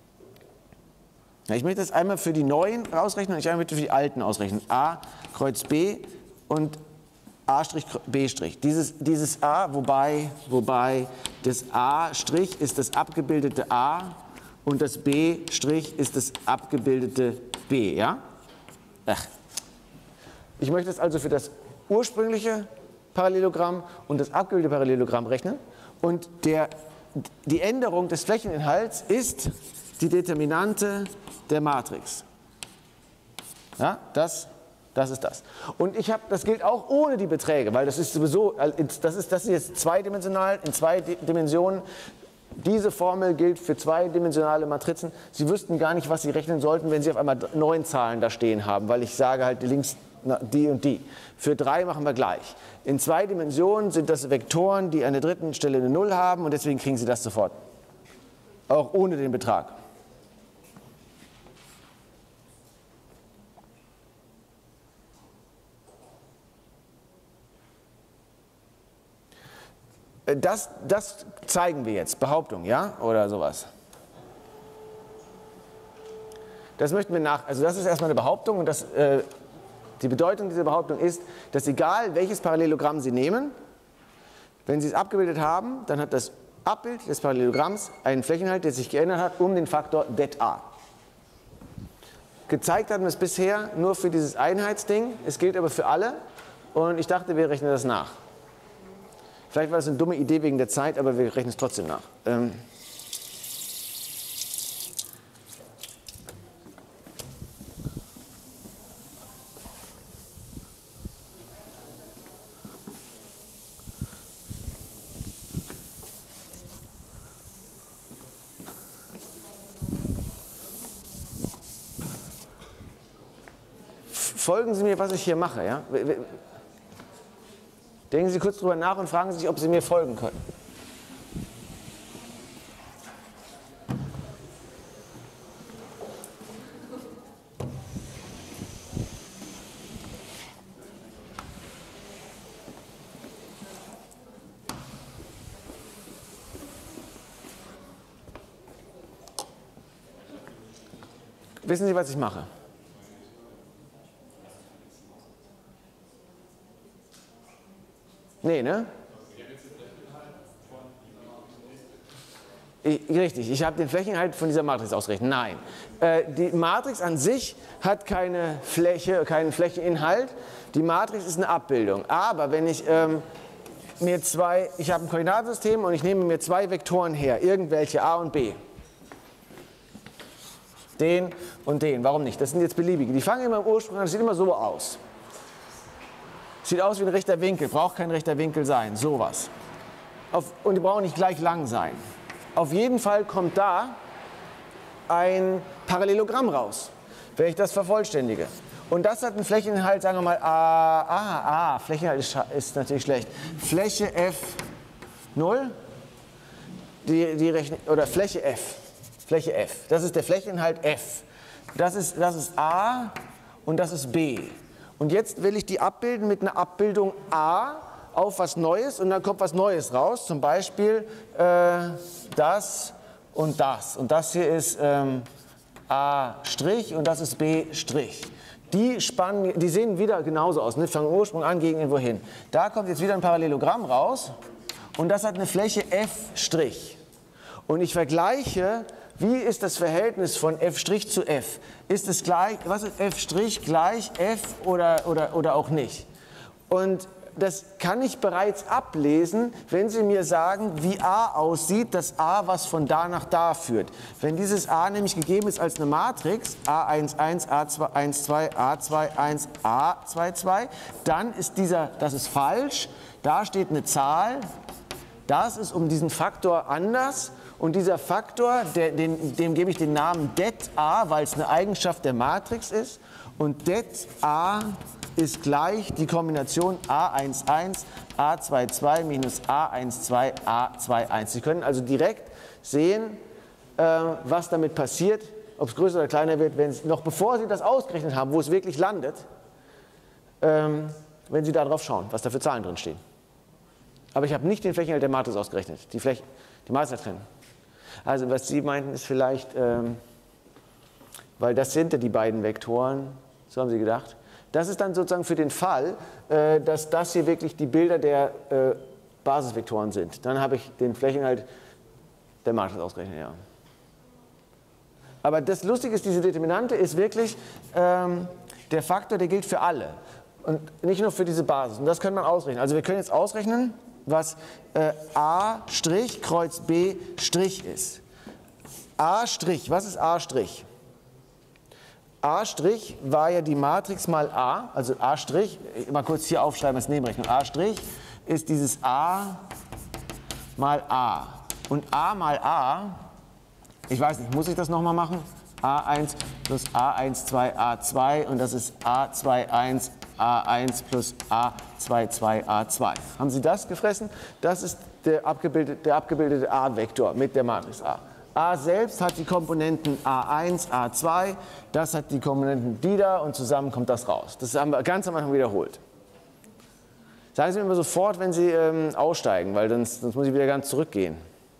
S1: ich möchte das einmal für die neuen ausrechnen und ich möchte für die alten ausrechnen. A Kreuz B und A' B'. Dieses, dieses A, wobei, wobei das A' ist das abgebildete A und das B' ist das abgebildete B. Ja? Ach. Ich möchte das also für das ursprüngliche Parallelogramm und das abgebildete Parallelogramm rechnen. Und der, die Änderung des Flächeninhalts ist die Determinante der Matrix. Ja, das, das ist das. Und ich habe, das gilt auch ohne die Beträge, weil das ist sowieso, das ist, das ist jetzt zweidimensional, in zwei Dimensionen. Diese Formel gilt für zweidimensionale Matrizen. Sie wüssten gar nicht, was Sie rechnen sollten, wenn Sie auf einmal neun Zahlen da stehen haben, weil ich sage halt, links na, die und die. Für drei machen wir gleich. In zwei Dimensionen sind das Vektoren, die an der dritten Stelle eine Null haben und deswegen kriegen Sie das sofort. Auch ohne den Betrag. Das, das zeigen wir jetzt, Behauptung, ja, oder sowas. Das möchten wir nach, also das ist erstmal eine Behauptung und das, äh, die Bedeutung dieser Behauptung ist, dass egal welches Parallelogramm Sie nehmen, wenn Sie es abgebildet haben, dann hat das Abbild des Parallelogramms einen Flächeninhalt, der sich geändert hat, um den Faktor det a. Gezeigt hatten wir es bisher nur für dieses Einheitsding, es gilt aber für alle und ich dachte, wir rechnen das nach. Vielleicht war das eine dumme Idee wegen der Zeit, aber wir rechnen es trotzdem nach. Ähm Folgen Sie mir, was ich hier mache. Ja? Denken Sie kurz drüber nach und fragen Sie sich, ob Sie mir folgen können. Wissen Sie, was ich mache? Nee, ne? Ich, richtig, ich habe den Flächeninhalt von dieser Matrix ausgerechnet. Nein. Äh, die Matrix an sich hat keine Fläche, keinen Flächeninhalt. Die Matrix ist eine Abbildung. Aber wenn ich ähm, mir zwei, ich habe ein Koordinatensystem und ich nehme mir zwei Vektoren her, irgendwelche a und b. Den und den, warum nicht? Das sind jetzt beliebige. Die fangen immer im Ursprung an, das sieht immer so aus. Sieht aus wie ein rechter Winkel, braucht kein rechter Winkel sein, sowas. Auf, und die brauchen nicht gleich lang sein. Auf jeden Fall kommt da ein Parallelogramm raus, wenn ich das vervollständige. Und das hat einen Flächeninhalt, sagen wir mal, a, ah, ah, Flächeninhalt ist, ist natürlich schlecht. Fläche f null, die, die rechne, oder Fläche f, Fläche f, das ist der Flächeninhalt f. Das ist, das ist a und das ist b. Und jetzt will ich die abbilden mit einer Abbildung a auf was Neues und dann kommt was Neues raus, zum Beispiel äh, das und das. Und das hier ist ähm, a' und das ist b'. Die, spannen, die sehen wieder genauso aus, ne? Fangen Ursprung an, gegen irgendwo hin. Da kommt jetzt wieder ein Parallelogramm raus und das hat eine Fläche f'. Und ich vergleiche, wie ist das Verhältnis von f' zu f? Ist es gleich, was ist f' gleich f oder, oder, oder auch nicht? Und das kann ich bereits ablesen, wenn Sie mir sagen, wie a aussieht, dass a was von da nach da führt. Wenn dieses a nämlich gegeben ist als eine Matrix, a eins eins, a eins zwei, a zwei eins, a zwei zwei, dann ist dieser, das ist falsch, da steht eine Zahl, das ist um diesen Faktor anders. Und dieser Faktor, der, den, dem gebe ich den Namen det a, weil es eine Eigenschaft der Matrix ist. Und det a ist gleich die Kombination a eins eins, a zwei zwei minus a eins zwei, a zwei eins. Sie können also direkt sehen, äh, was damit passiert, ob es größer oder kleiner wird, wenn es, noch bevor Sie das ausgerechnet haben, wo es wirklich landet, ähm, wenn Sie da drauf schauen, was da für Zahlen drin stehen. Aber ich habe nicht den Flächeninhalt der Matrix ausgerechnet, die, Fläche, die Matrix trennen. Also was Sie meinten ist vielleicht, ähm, weil das sind ja die beiden Vektoren, so haben Sie gedacht. Das ist dann sozusagen für den Fall, äh, dass das hier wirklich die Bilder der äh, Basisvektoren sind. Dann habe ich den Flächeninhalt der Matrix ausgerechnet, ja. Aber das Lustige ist, diese Determinante ist wirklich ähm, der Faktor, der gilt für alle. Und nicht nur für diese Basis. Und das kann man ausrechnen. Also wir können jetzt ausrechnen, was äh, A' Kreuz B' ist. A', was ist A'? A' war ja die Matrix mal A, also A', mal kurz hier aufschreiben als Nebenrechnung. A' ist dieses A mal A. Und A mal A, ich weiß nicht, muss ich das nochmal machen? a eins plus a eins zwei, a zwei und das ist a zwei eins, a eins plus a zwei zwei a zwei. Haben Sie das gefressen? Das ist der abgebildete, der abgebildete A-Vektor mit der Matrix A. A selbst hat die Komponenten a eins, a zwei, das hat die Komponenten die da und zusammen kommt das raus. Das haben wir ganz am Anfang wiederholt. Sagen Sie mir immer sofort, wenn Sie ähm, aussteigen, weil sonst, sonst muss ich wieder ganz zurückgehen.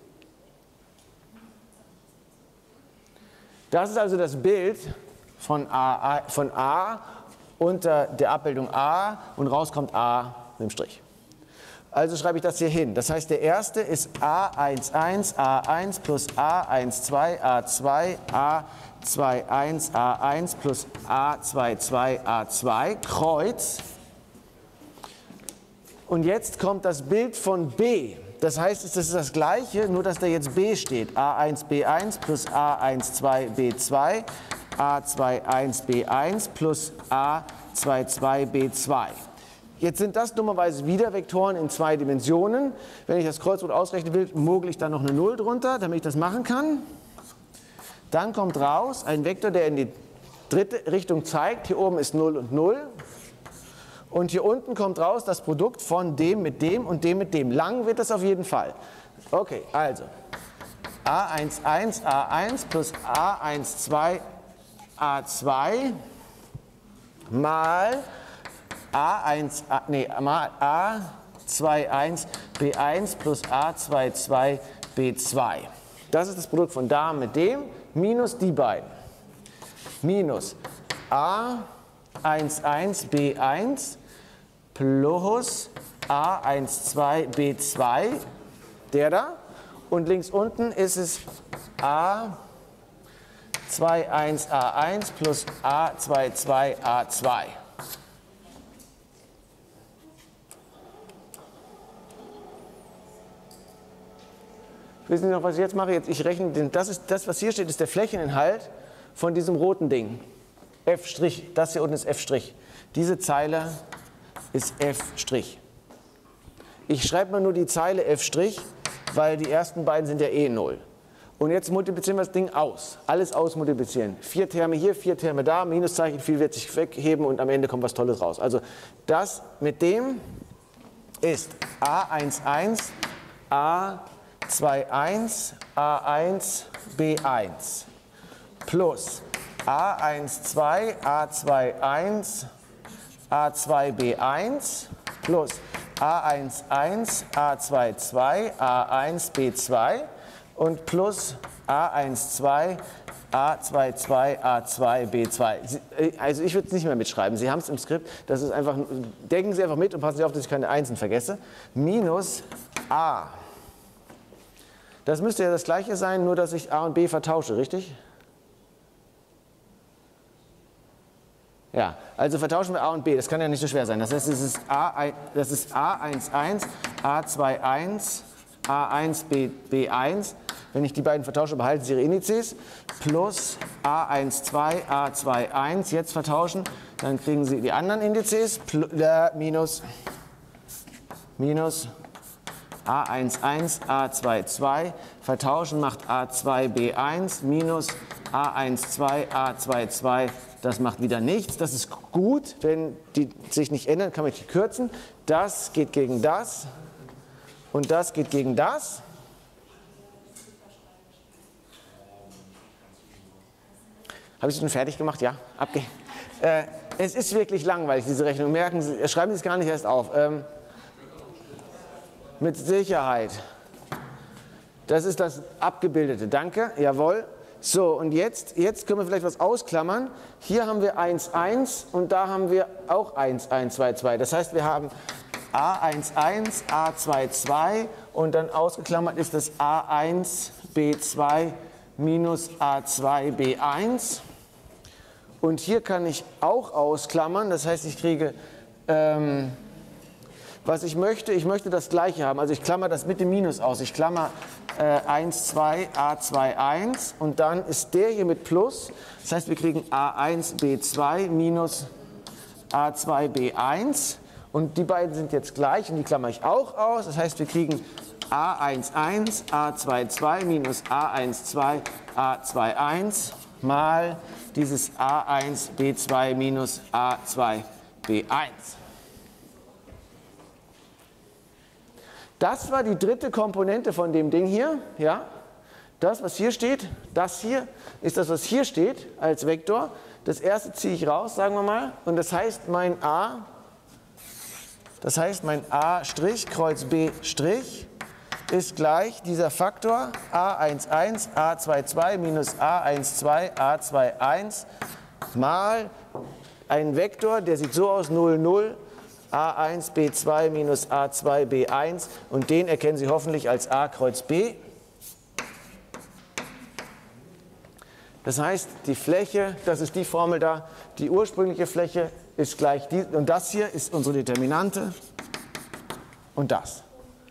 S1: Das ist also das Bild von A, von A unter der Abbildung A und raus kommt A mit dem Strich. Also schreibe ich das hier hin. Das heißt, der erste ist a eins eins, a eins plus a eins zwei, a zwei, a zwei eins, a eins plus a zwei zwei, a zwei, Kreuz. Und jetzt kommt das Bild von B. Das heißt, es ist das gleiche, nur dass da jetzt B steht. a eins b eins plus a eins zwei b zwei, a zwei eins b eins plus a zwei zwei b zwei. Jetzt sind das dummerweise wieder Vektoren in zwei Dimensionen. Wenn ich das Kreuzworträtsel ausrechnen will, mogel ich da noch eine Null drunter, damit ich das machen kann. Dann kommt raus ein Vektor, der in die dritte Richtung zeigt. Hier oben ist null und null. Und hier unten kommt raus das Produkt von dem mit dem und dem mit dem. Lang wird das auf jeden Fall. Okay, also a eins eins, a eins plus a eins zwei, a zwei mal a eins, a, nee, mal a zwei eins b eins plus a zwei zwei b zwei. Das ist das Produkt von da mit dem minus die beiden. Minus a eins eins b eins plus a eins zwei b zwei, der da. Und links unten ist es a zwei eins a eins plus a zwei zwei a zwei. Wissen Sie noch, was ich jetzt mache? Jetzt, ich rechne, den, das, ist, das, was hier steht, ist der Flächeninhalt von diesem roten Ding. F', das hier unten ist F'. Diese Zeile ist F'. Ich schreibe mal nur die Zeile F', weil die ersten beiden sind ja eh null. Und jetzt multiplizieren wir das Ding aus. Alles ausmultiplizieren. Vier Terme hier, vier Terme da, Minuszeichen, viel wird sich wegheben und am Ende kommt was Tolles raus. Also das mit dem ist a eins eins, a zwei eins, a eins b eins plus a eins zwei, a zwei eins, a zwei b eins plus a eins eins, a zwei zwei, a eins b zwei und plus a eins zwei, a zwei zwei, a zwei b zwei. Also ich würde es nicht mehr mitschreiben, Sie haben es im Skript, das ist einfach, denken Sie einfach mit und passen Sie auf, dass ich keine Einsen vergesse, minus a. Das müsste ja das gleiche sein, nur dass ich a und b vertausche, richtig? Ja, also vertauschen wir a und b, das kann ja nicht so schwer sein. Das heißt, es ist a, das ist a eins eins, a zwei eins, a eins b eins. Wenn ich die beiden vertausche, behalten Sie Ihre Indizes. Plus a eins zwei, a zwei eins. Jetzt vertauschen, dann kriegen Sie die anderen Indizes. Plus, äh, minus, minus a eins eins, a zwei zwei. Vertauschen macht a zwei b eins minus a eins zwei, a zwei zwei. Das macht wieder nichts. Das ist gut, wenn die sich nicht ändern, kann man die kürzen. Das geht gegen das und das geht gegen das. Habe ich es schon fertig gemacht? Ja, abge. Äh, es ist wirklich langweilig, diese Rechnung. Merken Sie, schreiben Sie es gar nicht erst auf. Ähm, mit Sicherheit. Das ist das Abgebildete. Danke, jawohl. So, und jetzt, jetzt können wir vielleicht was ausklammern. Hier haben wir eins eins und da haben wir auch eins eins zwei zwei. Das heißt, wir haben a eins eins, a zwei zwei und dann ausgeklammert ist das a eins b zwei minus a zwei b eins. Und hier kann ich auch ausklammern, das heißt, ich kriege, ähm, was ich möchte, ich möchte das Gleiche haben. Also ich klammer das mit dem Minus aus. Ich klammer äh, eins zwei, a zwei eins und dann ist der hier mit Plus. Das heißt, wir kriegen a eins b zwei minus a zwei b eins. Und die beiden sind jetzt gleich und die klammer ich auch aus. Das heißt, wir kriegen a eins eins, a zwei zwei minus a eins zwei, a zwei eins mal dieses a eins b zwei minus a zwei B eins. Das war die dritte Komponente von dem Ding hier. Ja? Das, was hier steht, das hier ist das, was hier steht als Vektor. Das erste ziehe ich raus, sagen wir mal. Und das heißt, mein A, das heißt, mein A' Kreuz B' ist gleich dieser Faktor A eins eins, A zwei zwei minus A eins zwei, A zwei eins mal ein Vektor, der sieht so aus, null null, A eins B zwei minus A zwei B eins, und den erkennen Sie hoffentlich als A Kreuz B. Das heißt, die Fläche, das ist die Formel da, die ursprüngliche Fläche ist gleich die, und das hier ist unsere Determinante und das.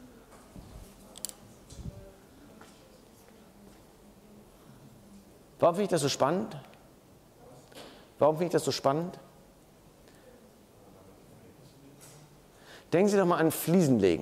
S1: Warum finde ich das so spannend? Warum finde ich das so spannend? Denken Sie doch mal an Fliesenlegen.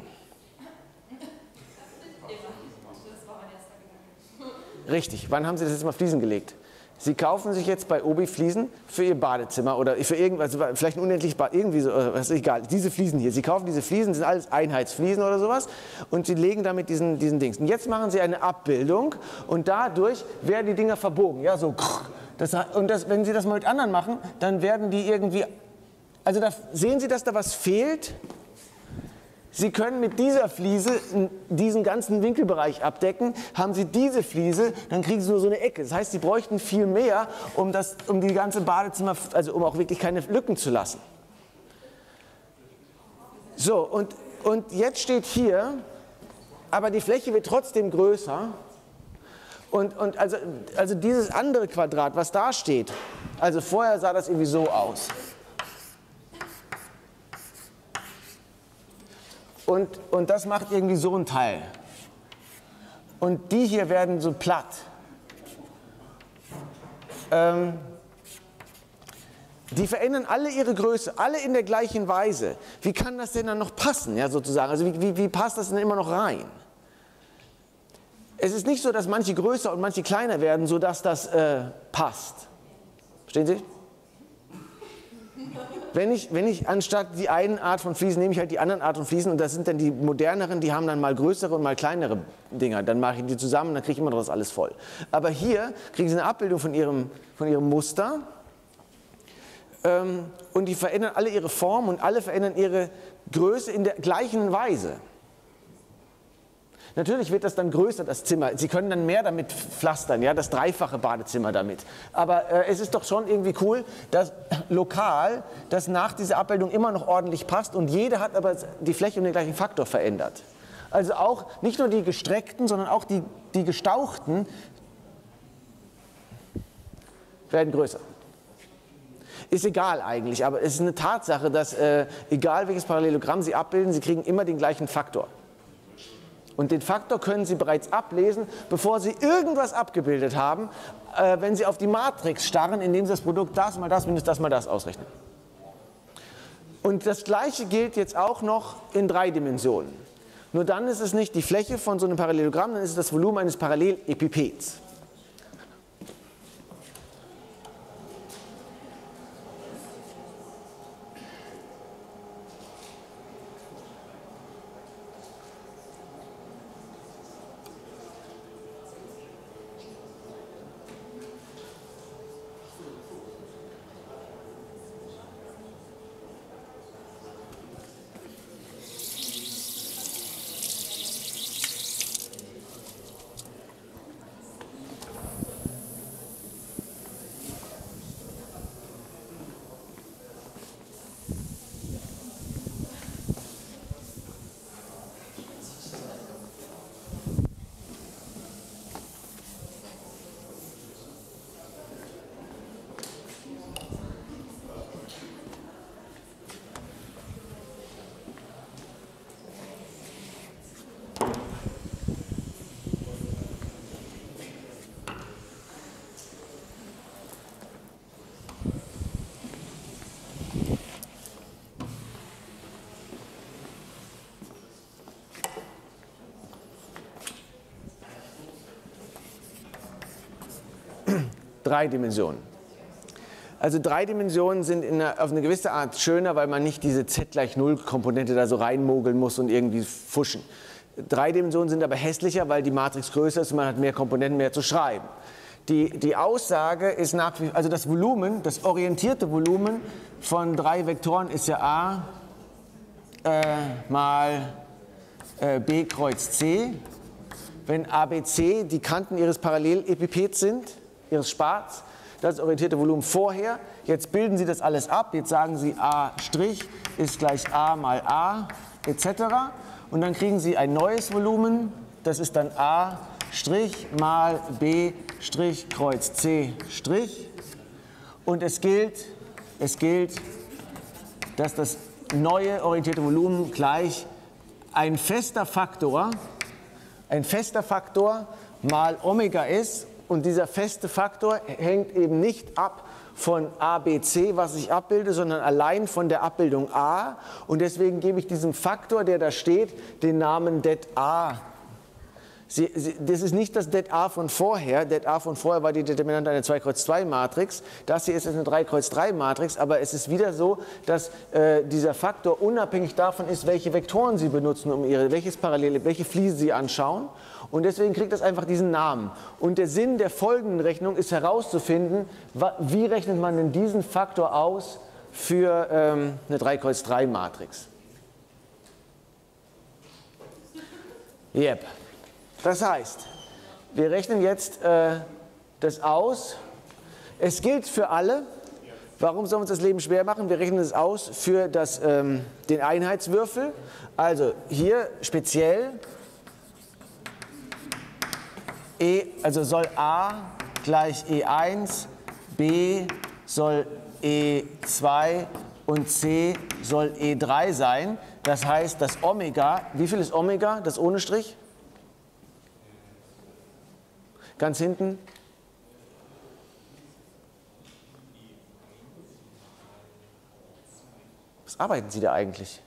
S1: Richtig, wann haben Sie das jetzt mal Fliesen gelegt? Sie kaufen sich jetzt bei Obi Fliesen für Ihr Badezimmer oder für irgendwas, also vielleicht ein unendliches Bad, irgendwie so, was ist egal, diese Fliesen hier. Sie kaufen diese Fliesen, sind alles Einheitsfliesen oder sowas, und Sie legen damit diesen, diesen Dings. Und jetzt machen Sie eine Abbildung und dadurch werden die Dinger verbogen, ja, so. Das, und das, wenn Sie das mal mit anderen machen, dann werden die irgendwie, also da, sehen Sie, dass da was fehlt? Sie können mit dieser Fliese diesen ganzen Winkelbereich abdecken. Haben Sie diese Fliese, dann kriegen Sie nur so eine Ecke. Das heißt, Sie bräuchten viel mehr, um, das, um die ganze Badezimmer, also um auch wirklich keine Lücken zu lassen. So, und, und jetzt steht hier, aber die Fläche wird trotzdem größer. Und, und also, also dieses andere Quadrat, was da steht, also vorher sah das irgendwie so aus. Und, und das macht irgendwie so ein Teil. Und die hier werden so platt. Ähm, die verändern alle ihre Größe, alle in der gleichen Weise. Wie kann das denn dann noch passen, ja, sozusagen? Also wie, wie, wie passt das denn immer noch rein? Es ist nicht so, dass manche größer und manche kleiner werden, sodass das äh, passt. Verstehen Sie? Wenn ich, wenn ich anstatt die eine Art von Fliesen, nehme ich halt die andere Art von Fliesen, und das sind dann die moderneren, die haben dann mal größere und mal kleinere Dinger. Dann mache ich die zusammen und dann kriege ich immer noch das alles voll. Aber hier kriegen Sie eine Abbildung von Ihrem, von ihrem Muster, ähm, und die verändern alle ihre Form und alle verändern ihre Größe in der gleichen Weise. Natürlich wird das dann größer, das Zimmer. Sie können dann mehr damit pflastern, ja, das dreifache Badezimmer damit. Aber äh, es ist doch schon irgendwie cool, dass lokal das nach dieser Abbildung immer noch ordentlich passt, und jede hat aber die Fläche um den gleichen Faktor verändert. Also auch nicht nur die gestreckten, sondern auch die, die gestauchten werden größer. Ist egal eigentlich, aber es ist eine Tatsache, dass äh, egal welches Parallelogramm Sie abbilden, Sie kriegen immer den gleichen Faktor. Und den Faktor können Sie bereits ablesen, bevor Sie irgendwas abgebildet haben, äh, wenn Sie auf die Matrix starren, indem Sie das Produkt das mal das minus das mal das ausrechnen. Und das Gleiche gilt jetzt auch noch in drei Dimensionen. Nur dann ist es nicht die Fläche von so einem Parallelogramm, dann ist es das Volumen eines Parallelepipeds. Drei Dimensionen. Also drei Dimensionen sind in einer, auf eine gewisse Art schöner, weil man nicht diese z gleich null Komponente da so reinmogeln muss und irgendwie fuschen. Drei Dimensionen sind aber hässlicher, weil die Matrix größer ist und man hat mehr Komponenten mehr zu schreiben. Die, die Aussage ist nach wie, also das Volumen, das orientierte Volumen von drei Vektoren ist ja A äh, mal äh, B kreuz C. Wenn A, B, C die Kanten ihres Parallelepipeds sind, ihres Spats, das ist das orientierte Volumen vorher. Jetzt bilden Sie das alles ab. Jetzt sagen Sie A' ist gleich A mal A et cetera. Und dann kriegen Sie ein neues Volumen. Das ist dann A' mal B' kreuz C'. Und es gilt, es gilt, dass das neue orientierte Volumen gleich ein fester Faktor, ein fester Faktor mal Omega ist. Und dieser feste Faktor hängt eben nicht ab von A, B, C, was ich abbilde, sondern allein von der Abbildung A. Und deswegen gebe ich diesem Faktor, der da steht, den Namen det A. Sie, Sie, das ist nicht das det A von vorher. Det A von vorher war die Determinante einer zwei kreuz zwei Matrix. Das hier ist jetzt eine drei kreuz drei Matrix. Aber es ist wieder so, dass äh, dieser Faktor unabhängig davon ist, welche Vektoren Sie benutzen, um ihre, welches Parallele, welche Fliese Sie anschauen. Und deswegen kriegt das einfach diesen Namen. Und der Sinn der folgenden Rechnung ist herauszufinden, wie rechnet man denn diesen Faktor aus für ähm, eine drei kreuz drei Matrix. Yep. Das heißt, wir rechnen jetzt äh, das aus. Es gilt für alle. Warum sollen wir uns das Leben schwer machen? Wir rechnen es aus für das, ähm, den Einheitswürfel. Also hier speziell E, also soll A gleich E eins, B soll E zwei und C soll E drei sein. Das heißt, das Omega, wie viel ist Omega, das ohne Strich? Ganz hinten. Was arbeiten Sie da eigentlich?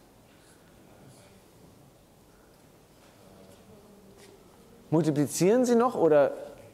S1: Multiplizieren Sie noch oder?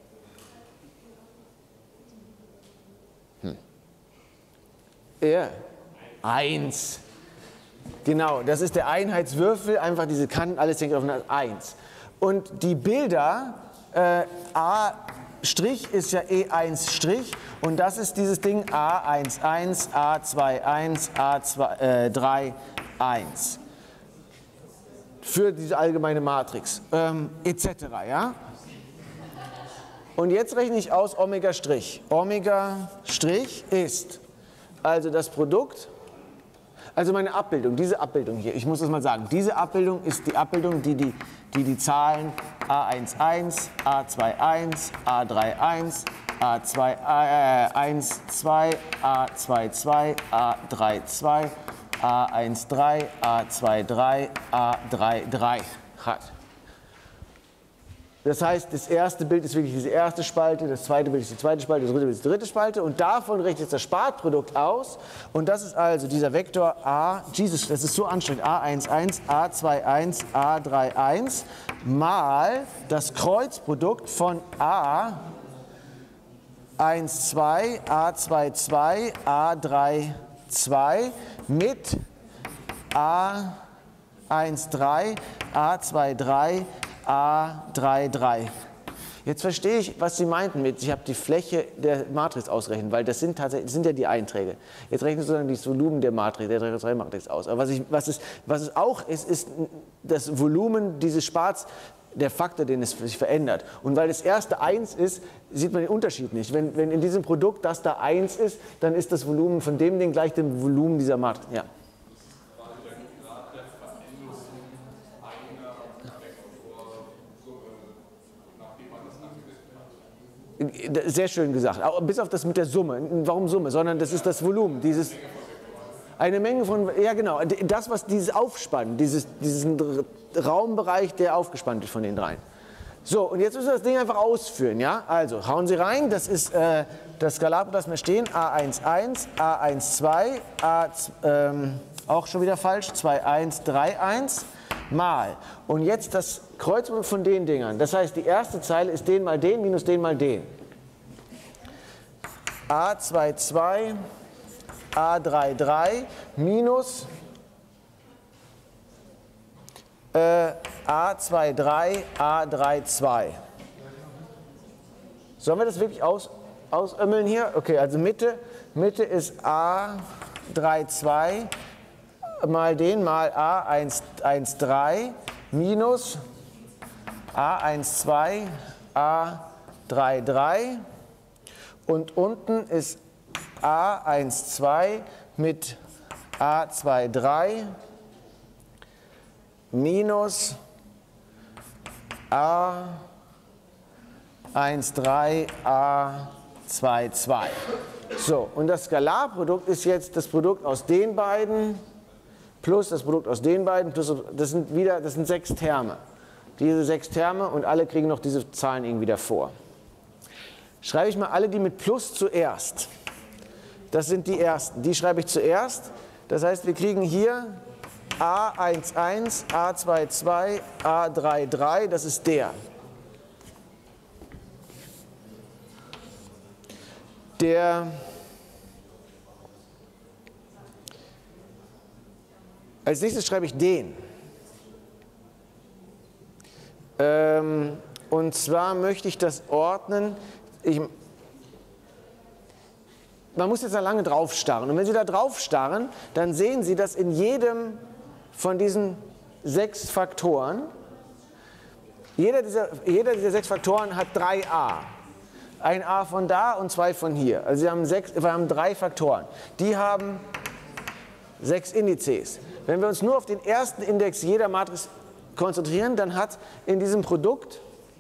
S1: Hm. Ja, eins. Genau, das ist der Einheitswürfel, einfach diese Kanten, alles hängt auf eins. Und die Bilder, äh, A' ist ja E eins' und das ist dieses Ding A eins eins, A zwei eins, A drei eins. Für diese allgemeine Matrix, ähm, et cetera. Ja? Und jetzt rechne ich aus Omega'. Omega' ist also das Produkt, also meine Abbildung, diese Abbildung hier, ich muss das mal sagen, diese Abbildung ist die Abbildung, die die, die, die Zahlen A eins eins, A zwei eins, A drei eins, A eins zwei, A zwei zwei, A drei zwei, A eins drei, A zwei drei, A drei drei hat. Das heißt, das erste Bild ist wirklich diese erste Spalte, das zweite Bild ist die zweite Spalte, das dritte Bild ist die dritte Spalte und davon rechnet jetzt das Spartprodukt aus und das ist also dieser Vektor A, Jesus, das ist so anstrengend, A eins eins, A zwei eins, A drei eins mal das Kreuzprodukt von A eins zwei, A zwei zwei, A drei zwei mit A eins drei, A zwei drei, A drei drei. Jetzt verstehe ich, was Sie meinten mit, ich habe die Fläche der Matrix ausrechnen, weil das sind tatsächlich, das sind ja die Einträge. Jetzt rechnen Sie sozusagen das Volumen der Matrix, der drei kreuz drei Matrix aus. Aber was, ich, was, es, was es auch ist, ist das Volumen dieses Spats, der Faktor, den es sich verändert. Und weil das erste eins ist, sieht man den Unterschied nicht. Wenn, wenn in diesem Produkt das da eins ist, dann ist das Volumen von dem Ding gleich dem Volumen dieser Matrix. Ja. Sehr schön gesagt, bis auf das mit der Summe. Warum Summe? Sondern das ist das Volumen. Dieses, eine Menge von, ja genau, das, was dieses Aufspannen, dieses, diesen Raumbereich, der aufgespannt wird von den dreien. So, und jetzt müssen wir das Ding einfach ausführen, ja? Also, hauen Sie rein, das ist äh, das Skalarprodukt, das wir stehen, A eins eins, A eins zwei, A, ähm, auch schon wieder falsch, zwei eins, drei eins, mal. Und jetzt das Kreuzprodukt von den Dingern. Das heißt, die erste Zeile ist den mal den minus den mal den. A zwei zwei, A drei drei minus äh, A zwei drei, A drei zwei. Sollen wir das wirklich aus, ausömmeln hier? Okay, also Mitte, Mitte ist A drei zwei mal den mal A eins drei minus A eins zwei, A drei drei und unten ist A eins zwei mit A zwei drei minus A eins drei, A zwei zwei. So, und das Skalarprodukt ist jetzt das Produkt aus den beiden plus das Produkt aus den beiden, plus das sind wieder, das sind sechs Terme. Diese sechs Terme und alle kriegen noch diese Zahlen irgendwie davor. Schreibe ich mal alle die mit Plus zuerst. Das sind die ersten, die schreibe ich zuerst. Das heißt, wir kriegen hier A eins eins, A zwei zwei, A drei drei, das ist der. Der als nächstes schreibe ich den. Ähm, und zwar möchte ich das ordnen. Ich, man muss jetzt da lange drauf starren. Und wenn Sie da drauf starren, dann sehen Sie, dass in jedem von diesen sechs Faktoren, jeder dieser, jeder dieser sechs Faktoren hat drei A. Ein A von da und zwei von hier. Also Sie haben, sechs, wir haben drei Faktoren. Die haben sechs Indizes. Wenn wir uns nur auf den ersten Index jeder Matrix konzentrieren, dann hat in diesem Produkt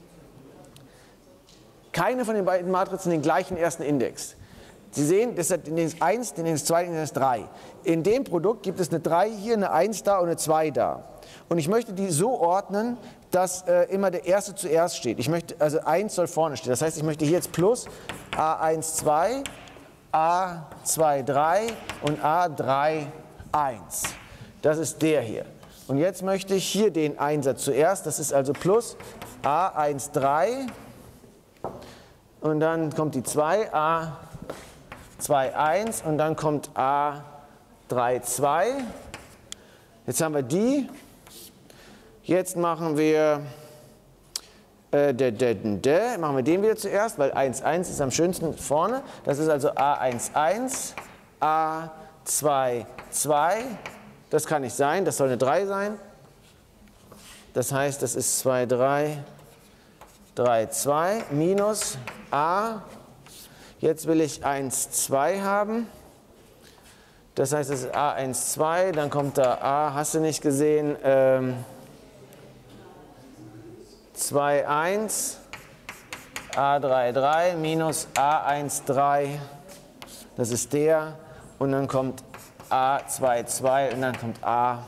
S1: keine von den beiden Matrizen den gleichen ersten Index. Sie sehen, das hat den Index eins, den Index zwei, den Index drei. In dem Produkt gibt es eine drei hier, eine eins da und eine zwei da. Und ich möchte die so ordnen, dass äh, immer der erste zuerst steht. Ich möchte, also eins soll vorne stehen. Das heißt, ich möchte hier jetzt plus A eins zwei, A zwei drei und A drei eins. Das ist der hier. Und jetzt möchte ich hier den Einser zuerst. Das ist also plus A eins drei. Und dann kommt die zwei, A zwei eins. Und dann kommt A drei zwei. Jetzt haben wir die. Jetzt machen wir, äh, de, de, de, de. machen wir den wieder zuerst, weil eins eins ist am schönsten vorne. Das ist also A eins eins, A zwei zwei. Das kann nicht sein, das soll eine drei sein. Das heißt, das ist zwei drei, drei zwei minus A. Jetzt will ich eins zwei haben. Das heißt, das ist A eins zwei, dann kommt da A, hast du nicht gesehen, ähm, zwei eins, A drei drei minus A eins drei, das ist der, und dann kommt A zwei zwei und dann kommt A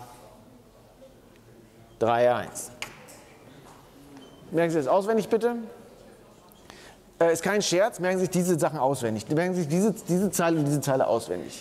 S1: drei eins. Merken Sie das auswendig bitte? Äh, ist kein Scherz, merken Sie sich diese Sachen auswendig. Merken Sie sich diese, diese Zeile und diese Zeile auswendig.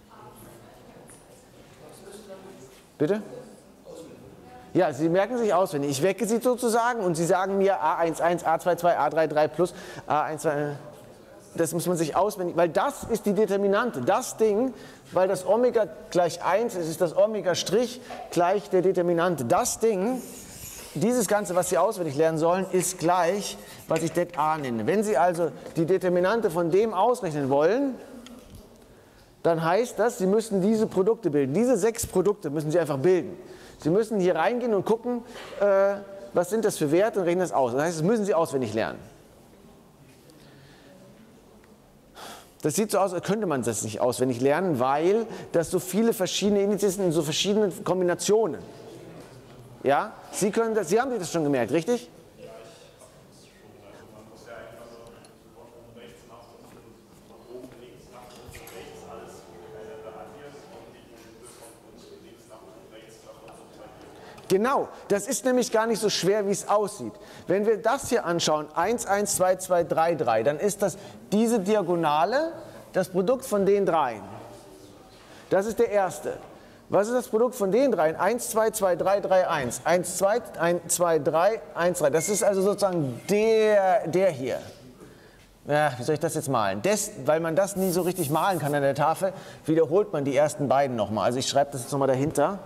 S1: Bitte? Ja, Sie merken sich auswendig. Ich wecke Sie sozusagen und Sie sagen mir A eins eins, A zwei zwei, A drei drei plus A eins zwei. Das muss man sich auswendig, weil das ist die Determinante. Das Ding, weil das Omega gleich eins ist, ist das Omega Strich gleich der Determinante. Das Ding, dieses Ganze, was Sie auswendig lernen sollen, ist gleich, was ich det A nenne. Wenn Sie also die Determinante von dem ausrechnen wollen, dann heißt das, Sie müssen diese Produkte bilden. Diese sechs Produkte müssen Sie einfach bilden. Sie müssen hier reingehen und gucken, äh, was sind das für Werte und rechnen das aus. Das heißt, das müssen Sie auswendig lernen. Das sieht so aus, als könnte man das nicht auswendig lernen, weil das so viele verschiedene Indizes sind in so verschiedenen Kombinationen. Ja? Sie, können das, Sie haben sich das schon gemerkt, richtig?
S2: Ja, ich habe das schon. Also man muss ja einfach so von rechts nach unten, von oben links nach unten, rechts alles miteinander addieren und die Produkte von unten links nach unten, rechts nach unten subtrahieren.
S1: Genau, das ist nämlich gar nicht so schwer, wie es aussieht. Wenn wir das hier anschauen, eins eins zwei zwei drei drei, dann ist das diese Diagonale das Produkt von den dreien. Das ist der erste. Was ist das Produkt von den dreien? eins zwei zwei drei drei eins. eins zwei eins zwei drei eins drei. Das ist also sozusagen der, der hier. Ja, wie soll ich das jetzt malen? Des, weil man das nie so richtig malen kann an der Tafel, wiederholt man die ersten beiden nochmal. Also ich schreibe das jetzt nochmal dahinter.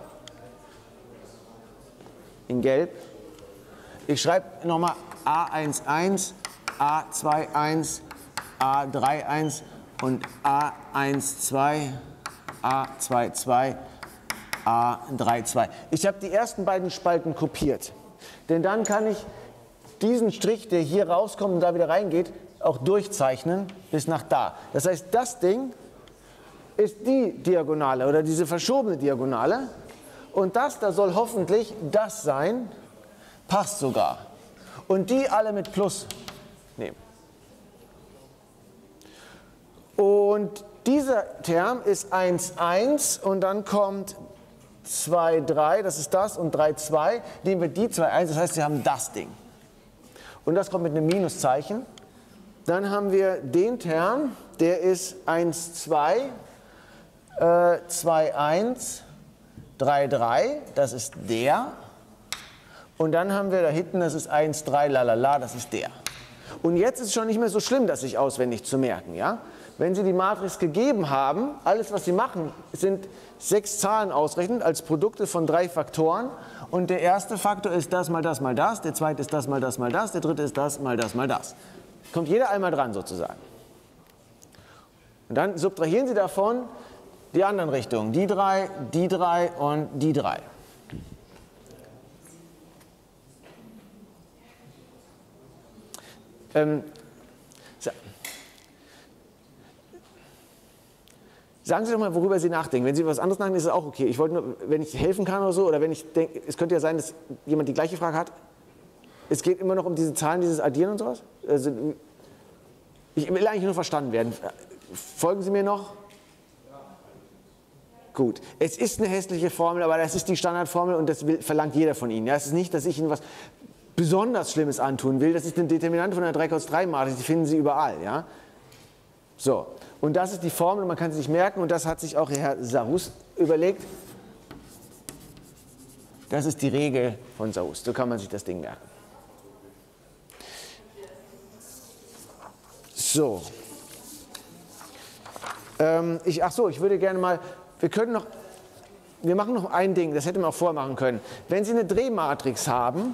S1: In Gelb. Ich schreibe nochmal A eins eins, A zwei eins, A drei eins und A eins zwei, A zwei zwei, A drei zwei. Ich habe die ersten beiden Spalten kopiert. Denn dann kann ich diesen Strich, der hier rauskommt und da wieder reingeht, auch durchzeichnen bis nach da. Das heißt, das Ding ist die Diagonale oder diese verschobene Diagonale und das da soll hoffentlich das sein, passt sogar. Und die alle mit Plus nehmen. Und dieser Term ist eins eins und dann kommt zwei drei, das ist das, und drei zwei, nehmen wir die zwei eins, das heißt, wir haben das Ding. Und das kommt mit einem Minuszeichen. Dann haben wir den Term, der ist eins zwei, äh, zwei eins, drei drei, das ist der. Und dann haben wir da hinten, das ist eins drei, lalala, das ist der. Und jetzt ist es schon nicht mehr so schlimm, das sich auswendig zu merken. Ja? Wenn Sie die Matrix gegeben haben, alles, was Sie machen, sind sechs Zahlen ausrechnen als Produkte von drei Faktoren. Und der erste Faktor ist das mal das mal das, der zweite ist das mal das mal das, der dritte ist das mal das mal das. Kommt jeder einmal dran sozusagen. Und dann subtrahieren Sie davon die anderen Richtungen. Die drei, die drei und die drei. Ähm, so. Sagen Sie doch mal, worüber Sie nachdenken. Wenn Sie was anderes nachdenken, ist es auch okay. Ich wollte nur, wenn ich helfen kann oder so, oder wenn ich denke, es könnte ja sein, dass jemand die gleiche Frage hat. Es geht immer noch um diese Zahlen, dieses Addieren und sowas. Also, ich will eigentlich nur verstanden werden. Folgen Sie mir noch? Gut. Es ist eine hässliche Formel, aber das ist die Standardformel und das will, verlangt jeder von Ihnen. Ja, es ist nicht, dass ich Ihnen was besonders Schlimmes antun will. Das ist eine Determinante von einer drei Cos drei Matrix, die finden Sie überall. Ja? So, und das ist die Formel, man kann sie sich merken und das hat sich auch Herr Sarus überlegt. Das ist die Regel von Sarus, so kann man sich das Ding merken. So. Ähm, ich, ach so, ich würde gerne mal, wir können noch, wir machen noch ein Ding, das hätten wir auch vormachen können. Wenn Sie eine Drehmatrix haben,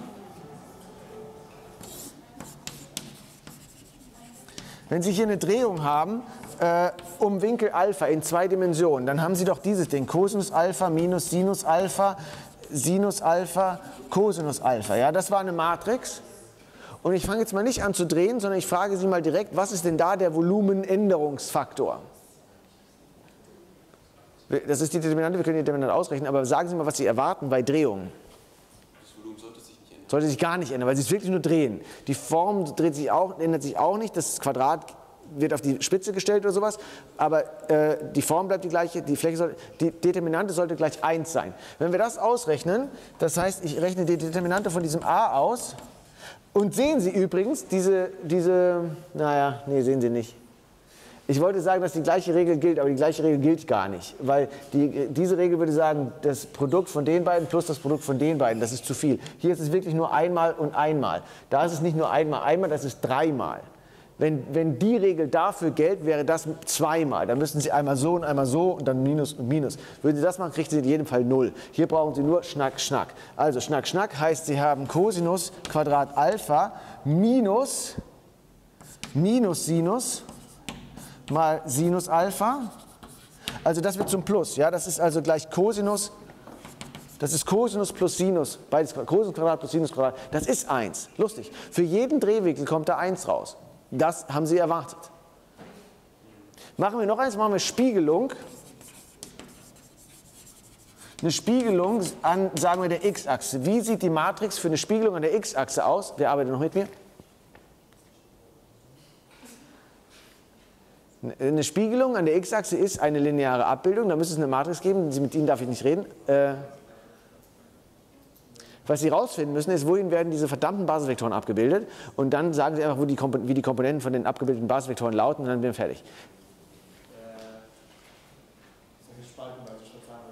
S1: wenn Sie hier eine Drehung haben, äh, um Winkel Alpha in zwei Dimensionen, dann haben Sie doch dieses Ding, Cosinus Alpha minus Sinus Alpha, Sinus Alpha, Cosinus Alpha. Ja, das war eine Matrix. Und ich fange jetzt mal nicht an zu drehen, sondern ich frage Sie mal direkt, was ist denn da der Volumenänderungsfaktor? Das ist die Determinante, wir können die Determinante ausrechnen, aber sagen Sie mal, was Sie erwarten bei Drehungen.
S4: Das Volumen sollte sich nicht ändern.
S1: Sollte sich gar nicht ändern, weil Sie es wirklich nur drehen. Die Form dreht sich auch, ändert sich auch nicht, das Quadrat wird auf die Spitze gestellt oder sowas, aber äh, die Form bleibt die gleiche, die Fläche soll, die Determinante sollte gleich eins sein. Wenn wir das ausrechnen, das heißt, ich rechne die Determinante von diesem a aus und sehen Sie übrigens, diese, diese, naja, nee, sehen Sie nicht. Ich wollte sagen, dass die gleiche Regel gilt, aber die gleiche Regel gilt gar nicht, weil die, diese Regel würde sagen, das Produkt von den beiden plus das Produkt von den beiden, das ist zu viel. Hier ist es wirklich nur einmal und einmal. Da ist es nicht nur einmal, einmal, das ist dreimal. Wenn, wenn die Regel dafür gilt, wäre das zweimal. Dann müssten Sie einmal so und einmal so und dann Minus und Minus. Würden Sie das machen, kriegen Sie in jedem Fall null. Hier brauchen Sie nur Schnack, Schnack. Also Schnack, Schnack heißt, Sie haben Cosinus Quadrat Alpha minus, minus Sinus mal Sinus Alpha. Also das wird zum Plus. Ja? Das ist also gleich Cosinus. Das ist Cosinus plus Sinus. Beides Cosinus Quadrat plus Sinus Quadrat. Das ist eins. Lustig. Für jeden Drehwinkel kommt da eins raus. Das haben Sie erwartet. Machen wir noch eins, machen wir Spiegelung. Eine Spiegelung an, sagen wir, der x-Achse. Wie sieht die Matrix für eine Spiegelung an der x-Achse aus? Wer arbeitet noch mit mir? Eine Spiegelung an der x-Achse ist eine lineare Abbildung. Da müsste es eine Matrix geben, mit Ihnen darf ich nicht reden. Äh, Was Sie herausfinden müssen, ist, wohin werden diese verdammten Basisvektoren abgebildet. Und dann sagen Sie einfach, wo die wie die Komponenten von den abgebildeten Basisvektoren lauten, und dann sind wir fertig.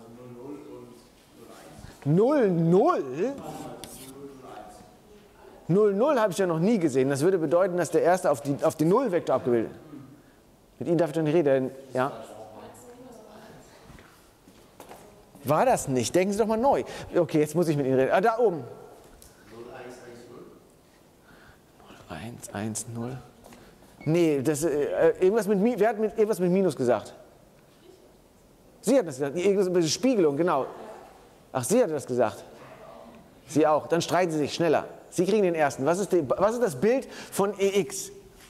S1: null, null? null, null habe ich ja noch nie gesehen. Das würde bedeuten, dass der erste auf, die, auf den Nullvektor abgebildet ist. Mit Ihnen darf ich doch nicht reden. Ja? War das nicht? Denken Sie doch mal neu. Okay, jetzt muss ich mit Ihnen reden. Ah, da oben. null, eins, eins, null. Nee, das, äh, irgendwas mit, wer hat mit, irgendwas mit Minus gesagt? Sie hat das gesagt. Irgendwas mit Spiegelung, genau. Ach, Sie hat das gesagt. Sie auch. Dann streiten Sie sich schneller. Sie kriegen den ersten. Was ist, die, was ist das Bild von E X?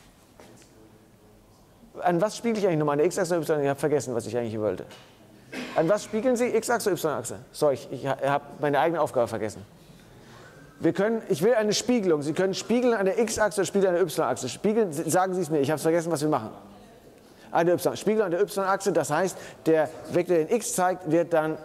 S1: An was spiegel ich eigentlich nochmal? An der X-Achse oder Y? Ich habe vergessen, was ich eigentlich wollte. An was spiegeln Sie? X-Achse oder Y-Achse? Sorry, ich, ich habe meine eigene Aufgabe vergessen. Wir können, ich will eine Spiegelung. Sie können spiegeln an der X-Achse oder spiegeln an der Y-Achse. Spiegeln, sagen Sie es mir, ich habe vergessen, was wir machen. An der Y. Spiegel an der Y-Achse, das heißt, der Vektor, den X zeigt, wird dann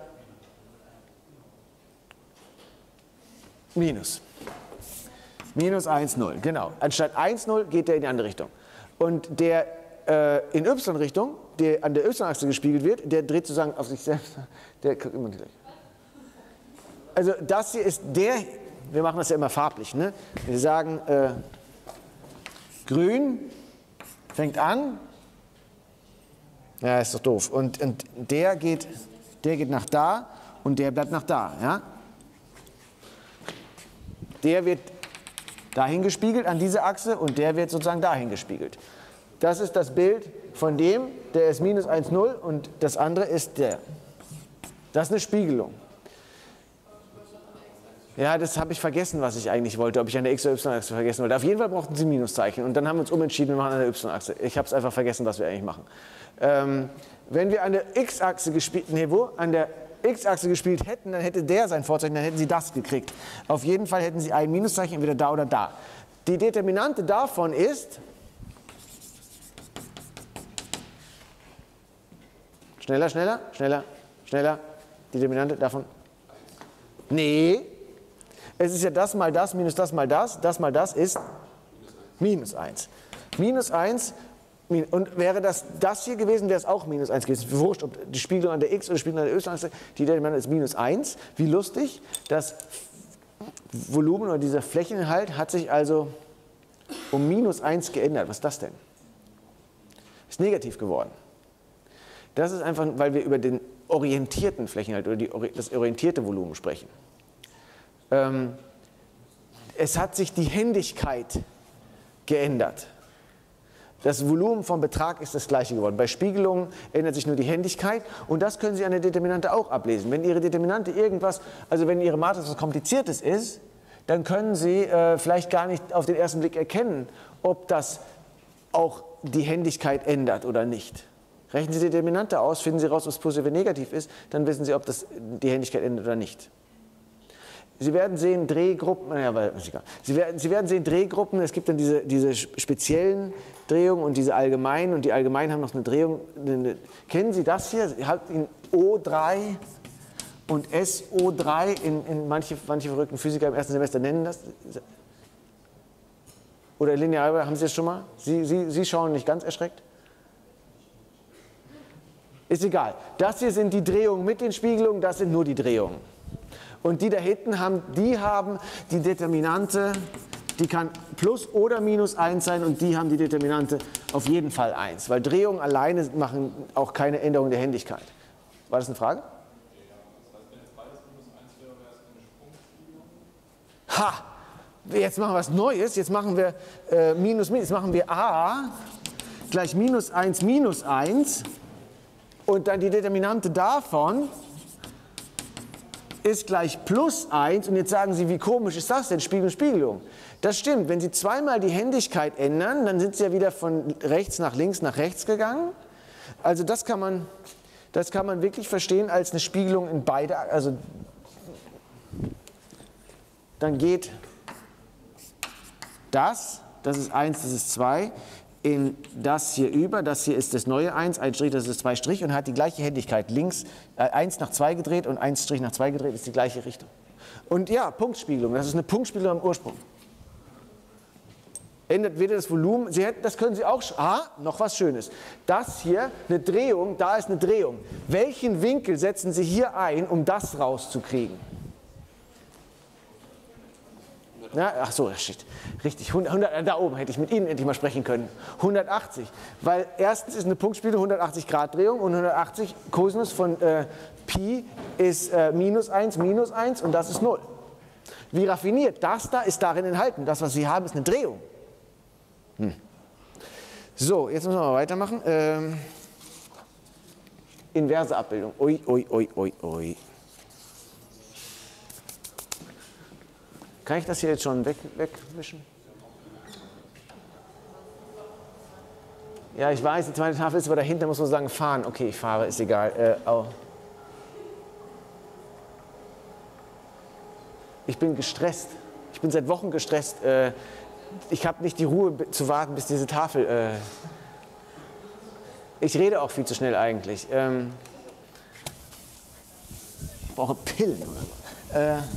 S1: Minus. Minus eins, null, genau. Anstatt eins, null geht der in die andere Richtung. Und der äh, in Y-Richtung, der an der Y-Achse gespiegelt wird, der dreht sozusagen auf sich selbst. Der guckt immer gleich. Also das hier ist der, wir machen das ja immer farblich, ne? Wir sagen, äh, grün fängt an, ja, ist doch doof, und, und der, geht, der geht nach da und der bleibt nach da, ja? Der wird dahin gespiegelt, an diese Achse, und der wird sozusagen dahin gespiegelt. Das ist das Bild von dem, der ist minus eins, null, und das andere ist der. Das ist eine Spiegelung. Ja, das habe ich vergessen, was ich eigentlich wollte, ob ich an der X- oder Y-Achse vergessen wollte. Auf jeden Fall brauchten Sie Minuszeichen, und dann haben wir uns umentschieden, wir machen an der Y-Achse. Ich habe es einfach vergessen, was wir eigentlich machen. Ähm, wenn wir an der X-Achse gespielt, nee, wo? An der X-Achse gespielt hätten, dann hätte der sein Vorzeichen, dann hätten Sie das gekriegt. Auf jeden Fall hätten Sie ein Minuszeichen entweder da oder da. Die Determinante davon ist, schneller, schneller, schneller, schneller, die Determinante davon, nee, es ist ja das mal das, minus das mal das, das mal das ist minus eins. Minus eins, und wäre das das hier gewesen, wäre es auch minus eins gewesen. Wurscht, ob die Spiegelung an der X- oder die Spiegelung an der Y-Achse, die Determinante ist minus eins. Wie lustig, das Volumen oder dieser Flächeninhalt hat sich also um minus eins geändert. Was ist das denn? Ist negativ geworden. Das ist einfach, weil wir über den orientierten Flächeninhalt oder die, das orientierte Volumen sprechen. Ähm, es hat sich die Händigkeit geändert. Das Volumen vom Betrag ist das gleiche geworden. Bei Spiegelungen ändert sich nur die Händigkeit, und das können Sie an der Determinante auch ablesen. Wenn Ihre Determinante irgendwas, also wenn Ihre Matrix was Kompliziertes ist, dann können Sie äh, vielleicht gar nicht auf den ersten Blick erkennen, ob das auch die Händigkeit ändert oder nicht. Rechnen Sie die Determinante aus, finden Sie raus, was positiv oder negativ ist, dann wissen Sie, ob das die Händigkeit ändert oder nicht. Sie werden sehen, Drehgruppen, ja, aber, Sie, werden, Sie werden sehen, Drehgruppen, es gibt dann diese, diese speziellen Drehungen und diese allgemeinen, und die allgemeinen haben noch eine Drehung. Eine, kennen Sie das hier? Sie haben O drei und S O drei, in, in manche, manche verrückten Physiker im ersten Semester nennen das. Oder linear, haben Sie das schon mal? Sie, Sie, Sie schauen nicht ganz erschreckt? Ist egal. Das hier sind die Drehungen mit den Spiegelungen, das sind nur die Drehungen. Und die da hinten haben, die haben die Determinante, die kann plus oder minus eins sein, und die haben die Determinante auf jeden Fall eins. Weil Drehungen alleine machen auch keine Änderung der Händigkeit. War das eine Frage? Ha! Jetzt machen wir was Neues. Jetzt machen wir äh, minus, minus. Jetzt machen wir a gleich minus eins minus eins. Und dann die Determinante davon ist gleich plus eins. Und jetzt sagen Sie, wie komisch ist das denn? Spiegelung, Spiegelung. Das stimmt. Wenn Sie zweimal die Händigkeit ändern, dann sind Sie ja wieder von rechts nach links nach rechts gegangen. Also das kann man, das kann man wirklich verstehen als eine Spiegelung in beide. Also dann geht das, das ist eins, das ist zwei, in das hier über, das hier ist das neue eins, ein Strich, das ist zwei Strich, und hat die gleiche Händigkeit. Links äh, eins nach zwei gedreht und eins Strich nach zwei gedreht ist die gleiche Richtung. Und ja, Punktspiegelung, das ist eine Punktspiegelung am Ursprung. Ändert weder das Volumen, Sie hätten, das können Sie auch, ah, noch was Schönes. Das hier, eine Drehung, da ist eine Drehung. Welchen Winkel setzen Sie hier ein, um das rauszukriegen? Ja, ach so, shit. Richtig, hundert, da oben hätte ich mit Ihnen endlich mal sprechen können. hundertachtzig, weil erstens ist eine Punktspielte hundertachtzig Grad Drehung und hundertachtzig Kosinus von äh, Pi ist äh, minus eins, minus eins und das ist null. Wie raffiniert, das da ist darin enthalten. Das, was Sie haben, ist eine Drehung. Hm. So, jetzt müssen wir mal weitermachen. Ähm, inverse Abbildung. Ui, ui, ui, ui, ui. Kann ich das hier jetzt schon weg, wegwischen? Ja, ich weiß, die zweite Tafel ist aber dahinter, muss man sagen, fahren. Okay, ich fahre, ist egal. Äh, oh. Ich bin gestresst. Ich bin seit Wochen gestresst. Äh, ich habe nicht die Ruhe zu warten, bis diese Tafel... Äh ich rede auch viel zu schnell eigentlich. Ähm, ich brauche Pillen oder so. Äh,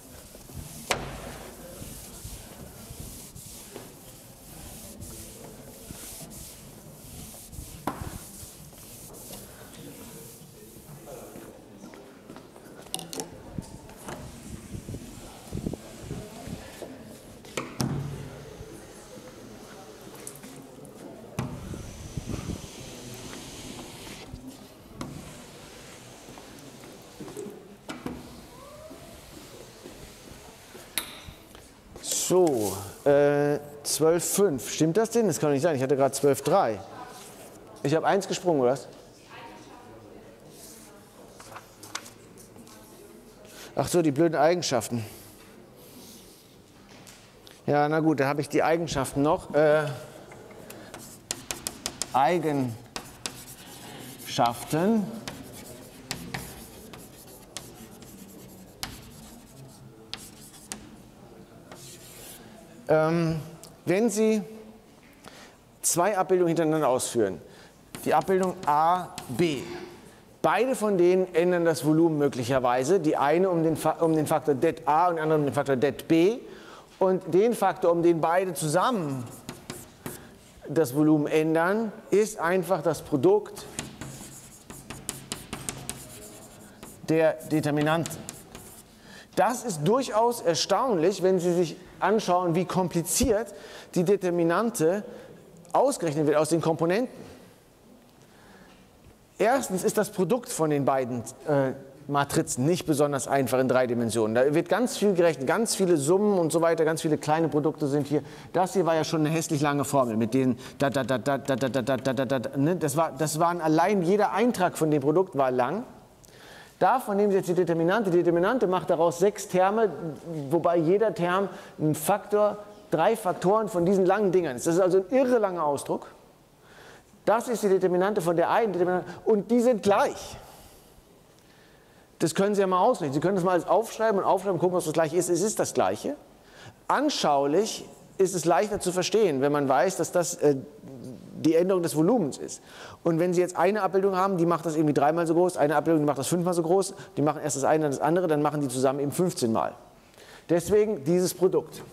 S1: So, äh, zwölf Komma fünf. Stimmt das denn? Das kann doch nicht sein. Ich hatte gerade zwölf Komma drei. Ich habe eins gesprungen, oder was? Ach so, die blöden Eigenschaften. Ja, na gut, da habe ich die Eigenschaften noch. Äh, Eigenschaften. Ähm, wenn Sie zwei Abbildungen hintereinander ausführen, die Abbildung A, B, beide von denen ändern das Volumen möglicherweise, die eine um den, um den Faktor det A und die andere um den Faktor det B, und den Faktor, um den beide zusammen das Volumen ändern, ist einfach das Produkt der Determinanten. Das ist durchaus erstaunlich, wenn Sie sich anschauen, wie kompliziert die Determinante ausgerechnet wird aus den Komponenten. Erstens ist das Produkt von den beiden äh, Matrizen nicht besonders einfach in drei Dimensionen. Da wird ganz viel gerechnet, ganz viele Summen und so weiter, ganz viele kleine Produkte sind hier. Das hier war ja schon eine hässlich lange Formel mit denen da da da da da da da da da da da. Ne? Das war, das waren allein jeder Eintrag von dem Produkt war lang. Davon nehmen Sie jetzt die Determinante. Die Determinante macht daraus sechs Terme, wobei jeder Term ein Faktor, drei Faktoren von diesen langen Dingern ist. Das ist also ein irre langer Ausdruck. Das ist die Determinante von der einen Determinante und die sind gleich. Das können Sie ja mal ausrechnen. Sie können das mal alles aufschreiben und aufschreiben, gucken, was das gleiche ist. Es ist das Gleiche. Anschaulich ist es leichter zu verstehen, wenn man weiß, dass das äh, die Änderung des Volumens ist. Und wenn Sie jetzt eine Abbildung haben, die macht das irgendwie dreimal so groß, eine Abbildung, die macht das fünfmal so groß, die machen erst das eine, dann das andere, dann machen die zusammen eben fünfzehn Mal. Deswegen dieses Produkt.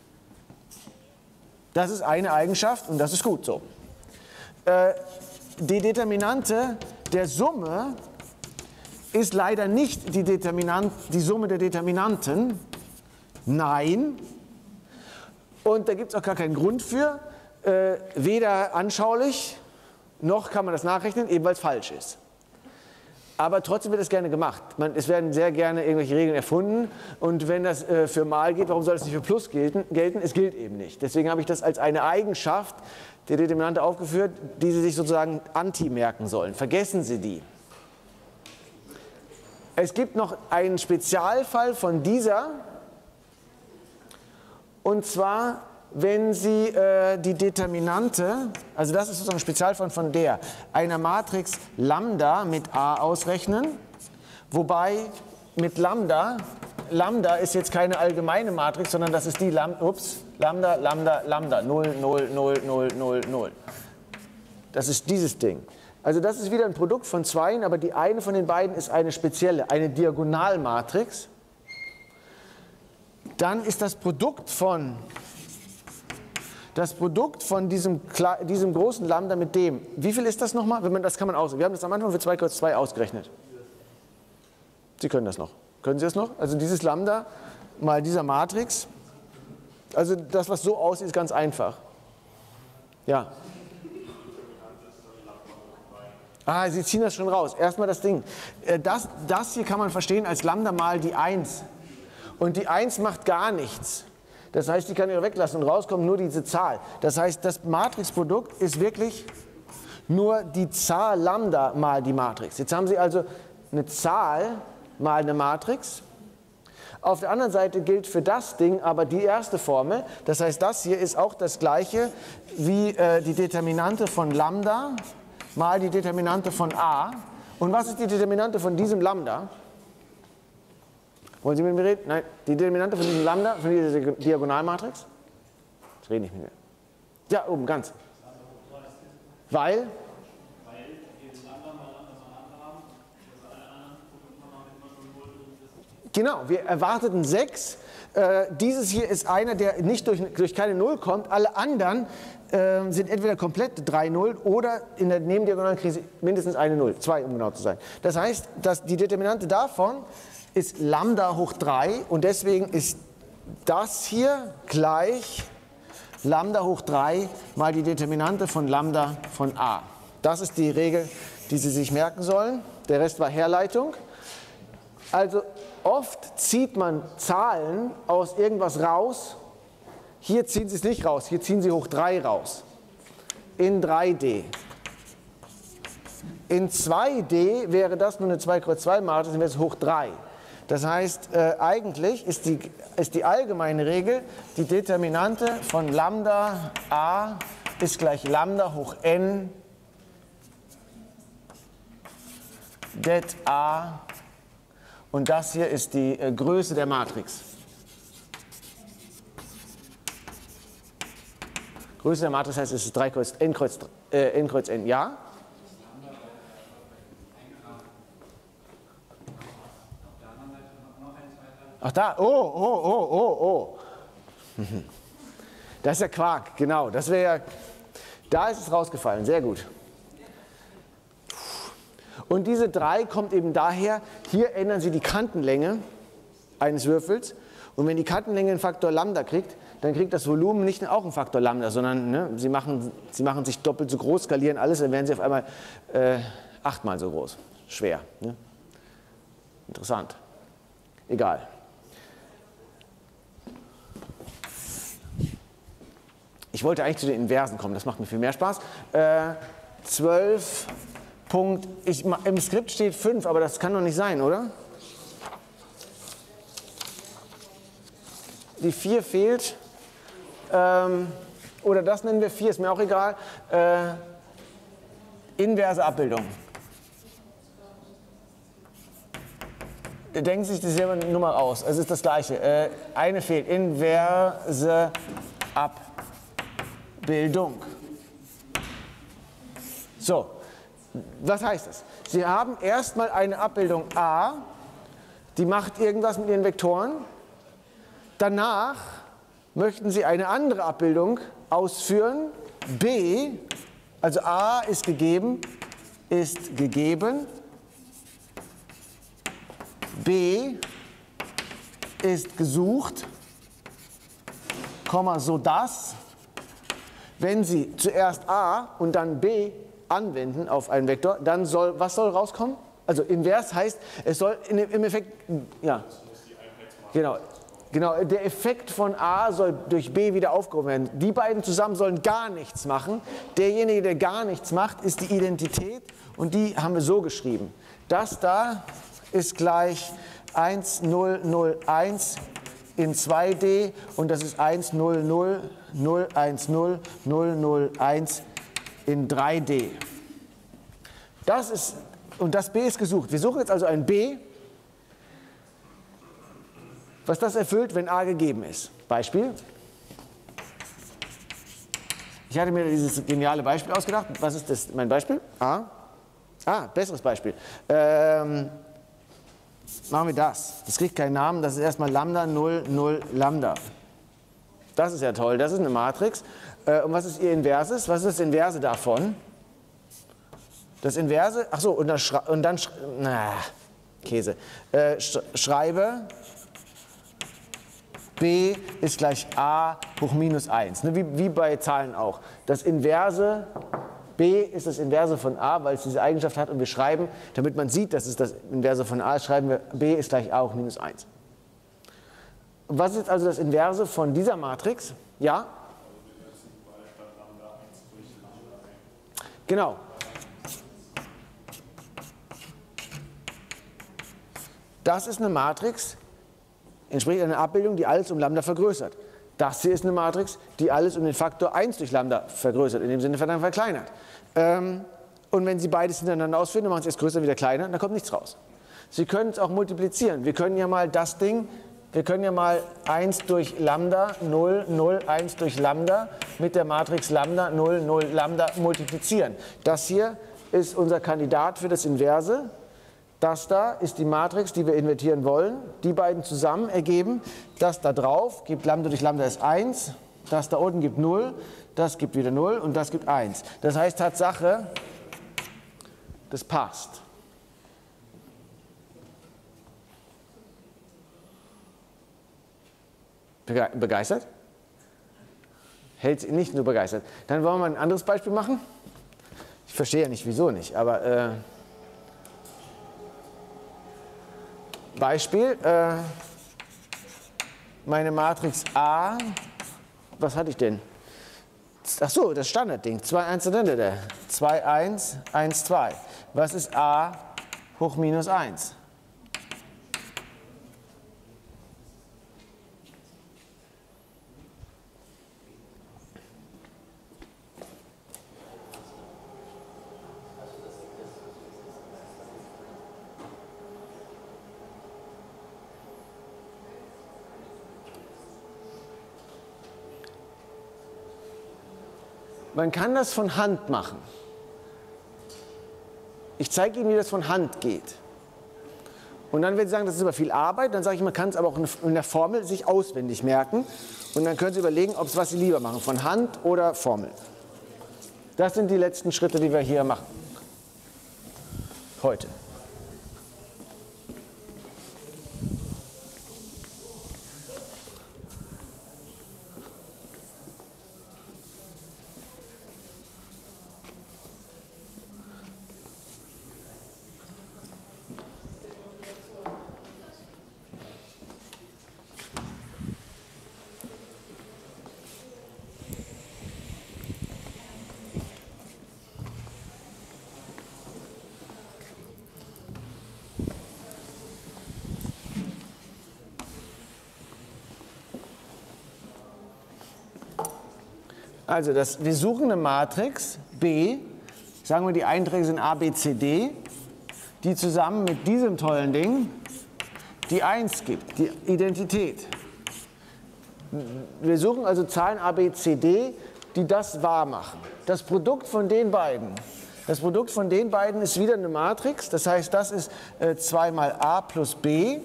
S1: Das ist eine Eigenschaft und das ist gut so. Äh, die Determinante der Summe ist leider nicht die, Determinant, die Summe der Determinanten. Nein. Und da gibt es auch gar keinen Grund für. Äh, weder anschaulich, noch kann man das nachrechnen, eben weil es falsch ist. Aber trotzdem wird es gerne gemacht. Man, es werden sehr gerne irgendwelche Regeln erfunden. Und wenn das äh, für mal geht, warum soll es nicht für plus gelten? gelten? Es gilt eben nicht. Deswegen habe ich das als eine Eigenschaft der Determinante aufgeführt, die Sie sich sozusagen anti merken sollen. Vergessen Sie die. Es gibt noch einen Spezialfall von dieser, und zwar, wenn Sie äh, die Determinante, also das ist sozusagen ein Spezialfall von der, einer Matrix Lambda mit A ausrechnen, wobei mit Lambda, Lambda ist jetzt keine allgemeine Matrix, sondern das ist die Lambda, ups, Lambda, Lambda, Lambda, null, null, null, null, null, null. Das ist dieses Ding. Also das ist wieder ein Produkt von zweien, aber die eine von den beiden ist eine spezielle, eine Diagonalmatrix. Dann ist das Produkt von, das Produkt von diesem, diesem großen Lambda mit dem, wie viel ist das nochmal? Wenn man, das kann man ausrechnen. Wir haben das am Anfang für zwei Kreuz zwei ausgerechnet. Sie können das noch. Können Sie das noch? Also dieses Lambda mal dieser Matrix Also das, was so aussieht, ist ganz einfach. Ja. Ah, Sie ziehen das schon raus. Erstmal das Ding. Das, das hier kann man verstehen als Lambda mal die eins. Und die eins macht gar nichts. Das heißt, die kann ich weglassen und rauskommt nur diese Zahl. Das heißt, das Matrixprodukt ist wirklich nur die Zahl Lambda mal die Matrix. Jetzt haben Sie also eine Zahl mal eine Matrix. Auf der anderen Seite gilt für das Ding aber die erste Formel. Das heißt, das hier ist auch das gleiche wie äh, die Determinante von Lambda mal die Determinante von A. Und was ist die Determinante von diesem Lambda? Wollen Sie mit mir reden? Nein, die Determinante von diesem Lambda, von dieser Diagonalmatrix? Ich rede nicht mit mir. Ja, oben, ganz. Weil? Genau, wir erwarteten sechs. Äh, dieses hier ist einer, der nicht durch, durch keine Null kommt. Alle anderen äh, sind entweder komplett drei Null oder in der nebendiagonalen Krise mindestens eine Null. Zwei, um genau zu sein. Das heißt, dass die Determinante davon ist Lambda hoch drei und deswegen ist das hier gleich Lambda hoch drei mal die Determinante von Lambda von A. Das ist die Regel, die Sie sich merken sollen. Der Rest war Herleitung. Also oft zieht man Zahlen aus irgendwas raus. Hier ziehen Sie es nicht raus, hier ziehen Sie hoch drei raus. In drei D. In zwei D wäre das nur eine zwei Kreuz zwei Matrix, dann wäre es hoch drei. Das heißt, äh, eigentlich ist die, ist die allgemeine Regel, die Determinante von Lambda A ist gleich Lambda hoch n det A und das hier ist die äh, Größe der Matrix. Größe der Matrix heißt, es ist drei Kreuz, n, Kreuz, äh, n Kreuz n, ja? Ach da, oh, oh, oh, oh, oh. Das ist ja Quark, genau. Das wäre ja, da ist es rausgefallen, sehr gut. Und diese drei kommt eben daher, hier ändern Sie die Kantenlänge eines Würfels. Und wenn die Kantenlänge einen Faktor Lambda kriegt, dann kriegt das Volumen nicht auch einen Faktor Lambda, sondern ne, Sie, machen, Sie machen sich doppelt so groß, skalieren alles, dann werden Sie auf einmal äh, achtmal so groß. Schwer. Ne? Interessant. Egal. Ich wollte eigentlich zu den Inversen kommen, das macht mir viel mehr Spaß. Äh, zwölf Punkt, ich, im Skript steht fünf, aber das kann doch nicht sein, oder? Die vier fehlt. Ähm, oder das nennen wir vier, ist mir auch egal. Äh, inverse Abbildung. Denken Sie sich das selber nur mal aus. Es ist das Gleiche. Äh, eine fehlt. Inverse Abbildung. So, was heißt das? Sie haben erstmal eine Abbildung A, die macht irgendwas mit ihren Vektoren. Danach möchten Sie eine andere Abbildung ausführen. B, also A ist gegeben, ist gegeben. B ist gesucht, sodass, wenn Sie zuerst A und dann B anwenden auf einen Vektor, dann soll, was soll rauskommen? Also invers heißt, es soll in, im Effekt, ja, genau, genau, der Effekt von A soll durch B wieder aufgehoben werden. Die beiden zusammen sollen gar nichts machen. Derjenige, der gar nichts macht, ist die Identität und die haben wir so geschrieben. Das da ist gleich eins null null eins in zwei D und das ist eins null null null eins null null null eins in drei D. Das ist, und das B ist gesucht. Wir suchen jetzt also ein B, was das erfüllt, wenn A gegeben ist. Beispiel. Ich hatte mir dieses geniale Beispiel ausgedacht. Was ist das, mein Beispiel? A. Ah, besseres Beispiel. Ähm, machen wir das. Das kriegt keinen Namen. Das ist erstmal Lambda null null Lambda. Das ist ja toll. Das ist eine Matrix. Äh, und was ist ihr Inverses? Was ist das Inverse davon? Das Inverse, ach so, und dann, und dann na, Käse. Äh, sch schreibe b ist gleich a hoch minus eins. Ne, wie, wie bei Zahlen auch. Das Inverse, b ist das Inverse von a, weil es diese Eigenschaft hat. Und wir schreiben, damit man sieht, dass es das Inverse von a ist, schreiben wir, b ist gleich a hoch minus eins. Was ist also das Inverse von dieser Matrix? Ja? Genau. Das ist eine Matrix, entspricht einer Abbildung, die alles um Lambda vergrößert. Das hier ist eine Matrix, die alles um den Faktor eins durch Lambda vergrößert, in dem Sinne verkleinert. Ähm, und wenn Sie beides hintereinander ausführen, dann machen Sie es erst größer, wieder kleiner, dann kommt nichts raus. Sie können es auch multiplizieren. Wir können ja mal das Ding, wir können ja mal eins durch Lambda, null, null, eins durch Lambda mit der Matrix Lambda, null, null, Lambda multiplizieren. Das hier ist unser Kandidat für das Inverse. Das da ist die Matrix, die wir invertieren wollen. Die beiden zusammen ergeben, das da drauf gibt Lambda durch Lambda ist eins, das da unten gibt null, das gibt wieder null und das gibt eins. Das heißt Tatsache, das passt. Begeistert? Hält sie nicht nur begeistert. Dann wollen wir mal ein anderes Beispiel machen. Ich verstehe ja nicht, wieso nicht, aber äh, Beispiel, äh, meine Matrix A, was hatte ich denn? Ach so, das Standardding, zwei, eins, zwei, eins, eins, zwei. Was ist A hoch minus eins? Man kann das von Hand machen. Ich zeige Ihnen, wie das von Hand geht. Und dann, wenn Sie sagen, das ist aber viel Arbeit, dann sage ich, man kann es aber auch in der Formel sich auswendig merken. Und dann können Sie überlegen, ob es was Sie lieber machen, von Hand oder Formel. Das sind die letzten Schritte, die wir hier machen. Heute. Also das, wir suchen eine Matrix B, sagen wir die Einträge sind A, B, C, D, die zusammen mit diesem tollen Ding die eins gibt, die Identität. Wir suchen also Zahlen A, B, C, D, die das wahr machen. Das Produkt von den beiden, das Produkt von den beiden ist wieder eine Matrix, das heißt, das ist äh, zwei mal A plus B,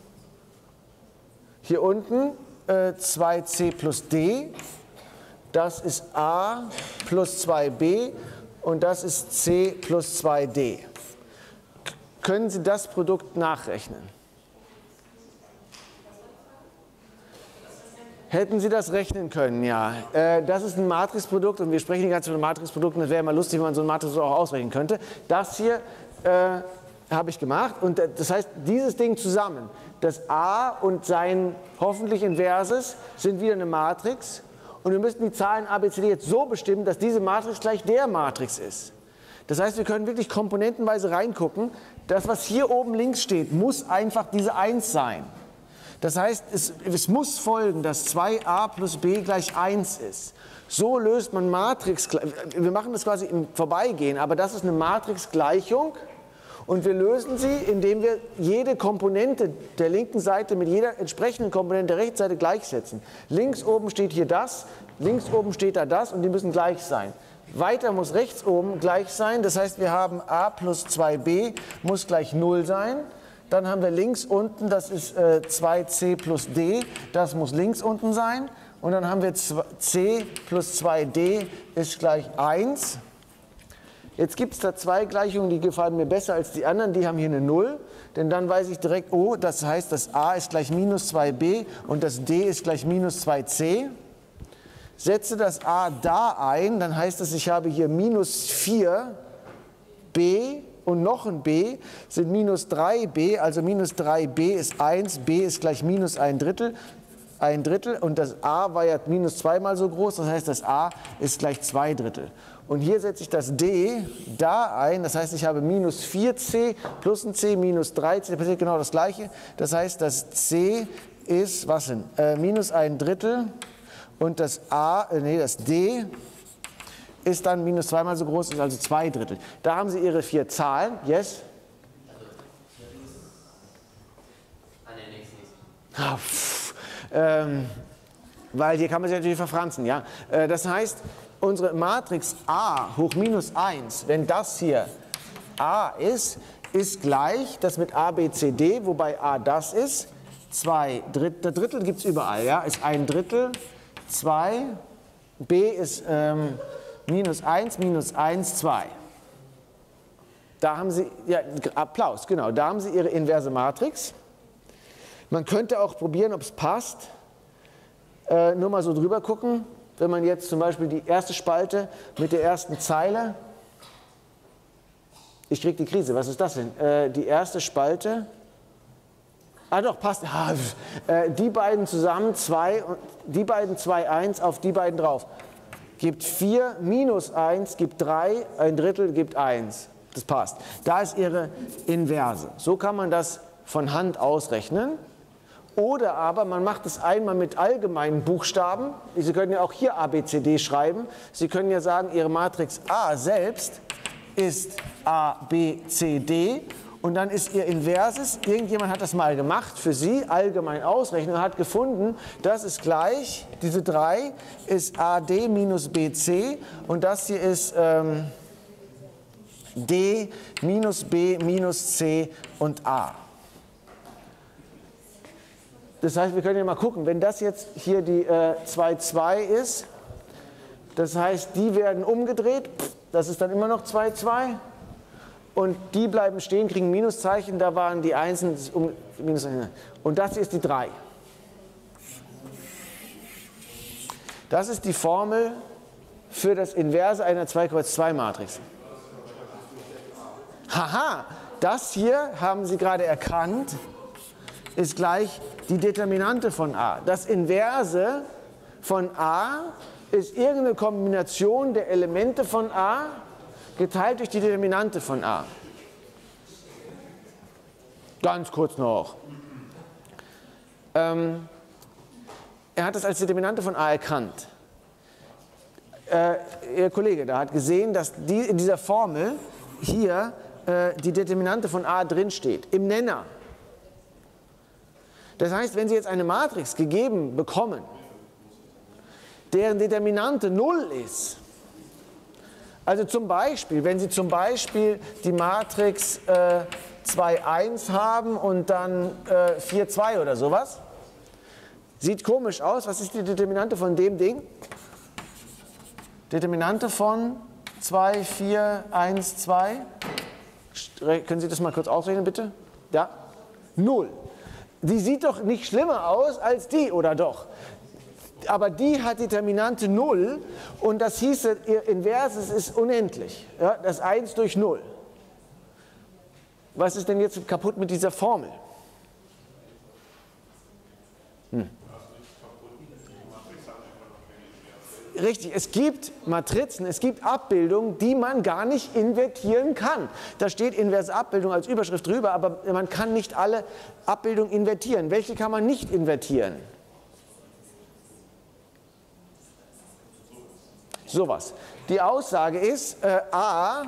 S1: hier unten äh, zwei C plus D, das ist A plus zwei B und das ist C plus zwei D. Können Sie das Produkt nachrechnen? Hätten Sie das rechnen können, ja. Äh, das ist ein Matrixprodukt und wir sprechen die ganze Zeit von Matrixprodukten. Das wäre immer lustig, wenn man so ein Matrixprodukt auch ausrechnen könnte. Das hier äh, habe ich gemacht und das heißt, dieses Ding zusammen, das A und sein hoffentlich Inverses sind wieder eine Matrix. Und wir müssen die Zahlen A, B, C, D jetzt so bestimmen, dass diese Matrix gleich der Matrix ist. Das heißt, wir können wirklich komponentenweise reingucken. Das, was hier oben links steht, muss einfach diese eins sein. Das heißt, es, es muss folgen, dass zwei a plus b gleich eins ist. So löst man Matrix, wir machen das quasi im Vorbeigehen, aber das ist eine Matrixgleichung. Und wir lösen sie, indem wir jede Komponente der linken Seite mit jeder entsprechenden Komponente der rechten Seite gleichsetzen. Links oben steht hier das, links oben steht da das und die müssen gleich sein. Weiter muss rechts oben gleich sein, das heißt, wir haben a plus zwei b muss gleich null sein. Dann haben wir links unten, das ist äh, zwei c plus d, das muss links unten sein. Und dann haben wir c plus zwei d ist gleich eins. Jetzt gibt es da zwei Gleichungen, die gefallen mir besser als die anderen, die haben hier eine null, denn dann weiß ich direkt, oh, das heißt, das a ist gleich minus zwei b und das d ist gleich minus zwei c. Setze das a da ein, dann heißt das, ich habe hier minus vier b und noch ein b sind minus drei b, also minus drei b ist eins, b ist gleich minus ein Drittel, ein Drittel und das a war ja minus zweimal so groß, das heißt, das a ist gleich zwei Drittel. Und hier setze ich das d da ein, das heißt, ich habe minus vier c plus ein c minus drei c, da passiert genau das Gleiche. Das heißt, das c ist, was denn, äh, minus ein Drittel und das a, äh, nee, das d ist dann minus zweimal so groß, ist also zwei Drittel. Da haben Sie Ihre vier Zahlen, yes? Ah, pff, ähm, weil hier kann man sich natürlich verfranzen, ja. Äh, das heißt, unsere Matrix a hoch minus eins, wenn das hier a ist, ist gleich das mit a, b, c, d, wobei a das ist, zwei Drittel, Drittel gibt es überall, ja, ist ein Drittel, zwei, b ist ähm, minus eins, minus eins, zwei. Da haben Sie, ja, Applaus, genau, da haben Sie Ihre inverse Matrix. Man könnte auch probieren, ob es passt, äh, nur mal so drüber gucken. Wenn man jetzt zum Beispiel die erste Spalte mit der ersten Zeile, ich kriege die Krise, was ist das denn? Äh, die erste Spalte, ah doch, passt, ah, äh, die beiden zusammen, zwei, die beiden zwei, eins auf die beiden drauf. Gibt vier, minus eins, gibt drei, ein Drittel gibt eins. Das passt. Da ist Ihre Inverse. So kann man das von Hand ausrechnen. Oder aber man macht es einmal mit allgemeinen Buchstaben. Sie können ja auch hier A, B, C, D schreiben. Sie können ja sagen, Ihre Matrix A selbst ist A, B, C, D. Und dann ist Ihr Inverses, irgendjemand hat das mal gemacht für Sie, allgemein ausrechnen, und hat gefunden, das ist gleich, diese drei ist A D minus B C und das hier ist ähm, D minus B minus C und A. Das heißt, wir können ja mal gucken, wenn das jetzt hier die äh, zwei, zwei ist, das heißt, die werden umgedreht, das ist dann immer noch zwei, zwei. Und die bleiben stehen, kriegen Minuszeichen, da waren die Einsen, um, Minuszeichen. Und das hier ist die drei. Das ist die Formel für das Inverse einer zwei Kreuz zwei Matrix. Haha, das hier, haben Sie gerade erkannt, ist gleich die Determinante von A. Das Inverse von A ist irgendeine Kombination der Elemente von A geteilt durch die Determinante von A. Ganz kurz noch. Ähm, er hat das als Determinante von A erkannt. Äh, Ihr Kollege da hat gesehen, dass die, in dieser Formel hier äh, die Determinante von A drin steht, im Nenner. Das heißt, wenn Sie jetzt eine Matrix gegeben bekommen, deren Determinante null ist, also zum Beispiel, wenn Sie zum Beispiel die Matrix äh, zwei, eins haben und dann äh, vier, zwei oder sowas, sieht komisch aus. Was ist die Determinante von dem Ding? Determinante von zwei, vier, eins, zwei. Können Sie das mal kurz ausrechnen, bitte? Ja? null. Die sieht doch nicht schlimmer aus als die, oder doch? Aber die hat Determinante null und das hieße, ihr Inverses ist unendlich. Ja, das eins durch null. Was ist denn jetzt kaputt mit dieser Formel? Hm. Richtig, es gibt Matrizen, es gibt Abbildungen, die man gar nicht invertieren kann. Da steht inverse Abbildung als Überschrift drüber, aber man kann nicht alle Abbildungen invertieren. Welche kann man nicht invertieren? Sowas. Die Aussage ist, äh, A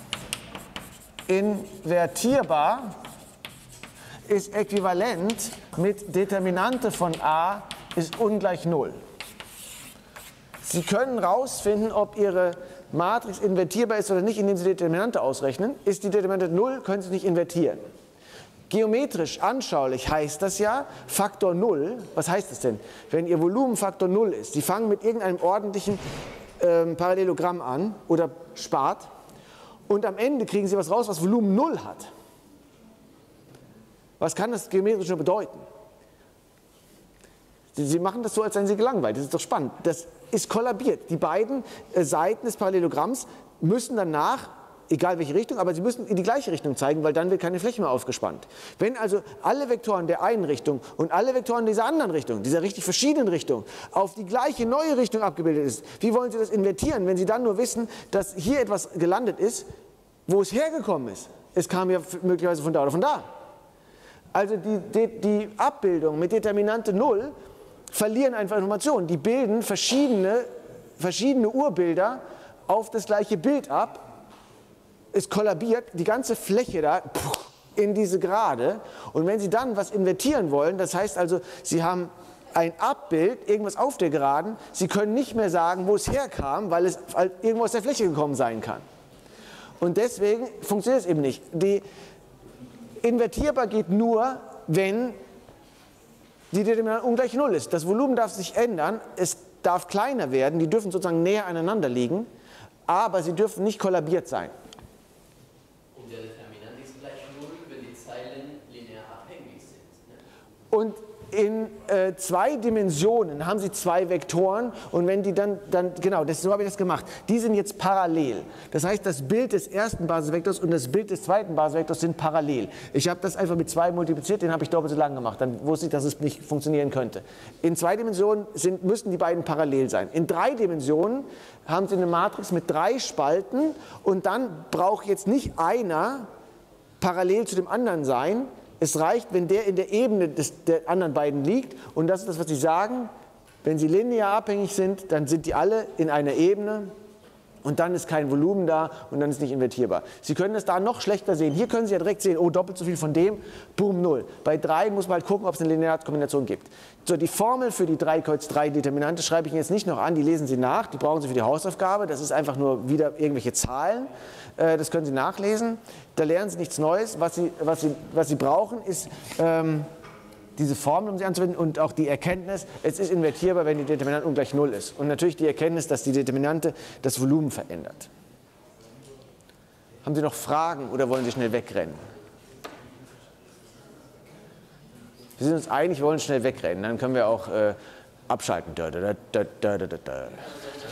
S1: invertierbar ist äquivalent mit Determinante von A ist ungleich null. Sie können herausfinden, ob Ihre Matrix invertierbar ist oder nicht, indem Sie die Determinante ausrechnen. Ist die Determinante null, können Sie nicht invertieren. Geometrisch anschaulich heißt das ja Faktor null. Was heißt das denn? Wenn Ihr Volumen Faktor null ist, Sie fangen mit irgendeinem ordentlichen ähm, Parallelogramm an oder Spat und am Ende kriegen Sie was raus, was Volumen null hat. Was kann das geometrisch nur bedeuten? Sie, Sie machen das so, als seien Sie gelangweilt. Das ist doch spannend. Das ist kollabiert. Die beiden äh, Seiten des Parallelogramms müssen danach, egal welche Richtung, aber sie müssen in die gleiche Richtung zeigen, weil dann wird keine Fläche mehr aufgespannt. Wenn also alle Vektoren der einen Richtung und alle Vektoren dieser anderen Richtung, dieser richtig verschiedenen Richtung, auf die gleiche neue Richtung abgebildet ist, wie wollen Sie das invertieren, wenn Sie dann nur wissen, dass hier etwas gelandet ist, wo es hergekommen ist? Es kam ja möglicherweise von da oder von da. Also die, die, die Abbildung mit Determinante null verlieren einfach Informationen. Die bilden verschiedene, verschiedene Urbilder auf das gleiche Bild ab. Es kollabiert die ganze Fläche da in diese Gerade. Und wenn Sie dann was invertieren wollen, das heißt also, Sie haben ein Abbild, irgendwas auf der Geraden, Sie können nicht mehr sagen, wo es herkam, weil es irgendwo aus der Fläche gekommen sein kann. Und deswegen funktioniert es eben nicht. Die invertierbar geht nur, wenn die Determinante ungleich null ist. Das Volumen darf sich ändern, es darf kleiner werden, die dürfen sozusagen näher aneinander liegen, aber sie dürfen nicht kollabiert sein.
S3: Und der Determinant ist gleich null, wenn die Zeilen linear abhängig sind. Ne?
S1: Und in äh, zwei Dimensionen haben Sie zwei Vektoren und wenn die dann, dann genau, das, so habe ich das gemacht, die sind jetzt parallel. Das heißt, das Bild des ersten Basisvektors und das Bild des zweiten Basisvektors sind parallel. Ich habe das einfach mit zwei multipliziert, den habe ich doppelt so lang gemacht, dann wusste ich, dass es nicht funktionieren könnte. In zwei Dimensionen sind, müssen die beiden parallel sein. In drei Dimensionen haben Sie eine Matrix mit drei Spalten und dann braucht jetzt nicht einer parallel zu dem anderen sein. Es reicht, wenn der in der Ebene des, der anderen beiden liegt und das ist das, was Sie sagen, wenn sie linear abhängig sind, dann sind die alle in einer Ebene und dann ist kein Volumen da und dann ist nicht invertierbar. Sie können es da noch schlechter sehen. Hier können Sie ja direkt sehen, oh, doppelt so viel von dem, boom, null. Bei drei muss man halt gucken, ob es eine lineare Kombination gibt. So, die Formel für die drei Kreuz drei Determinante schreibe ich Ihnen jetzt nicht noch an, die lesen Sie nach, die brauchen Sie für die Hausaufgabe, das ist einfach nur wieder irgendwelche Zahlen. Das können Sie nachlesen, da lernen Sie nichts Neues. Was Sie, was Sie, was Sie brauchen, ist ähm, diese Formel, um sie anzuwenden und auch die Erkenntnis, es ist invertierbar, wenn die Determinante ungleich null ist. Und natürlich die Erkenntnis, dass die Determinante das Volumen verändert. Haben Sie noch Fragen oder wollen Sie schnell wegrennen? Wir sind uns einig, wir wollen schnell wegrennen, dann können wir auch äh, abschalten. Da, da, da, da, da, da.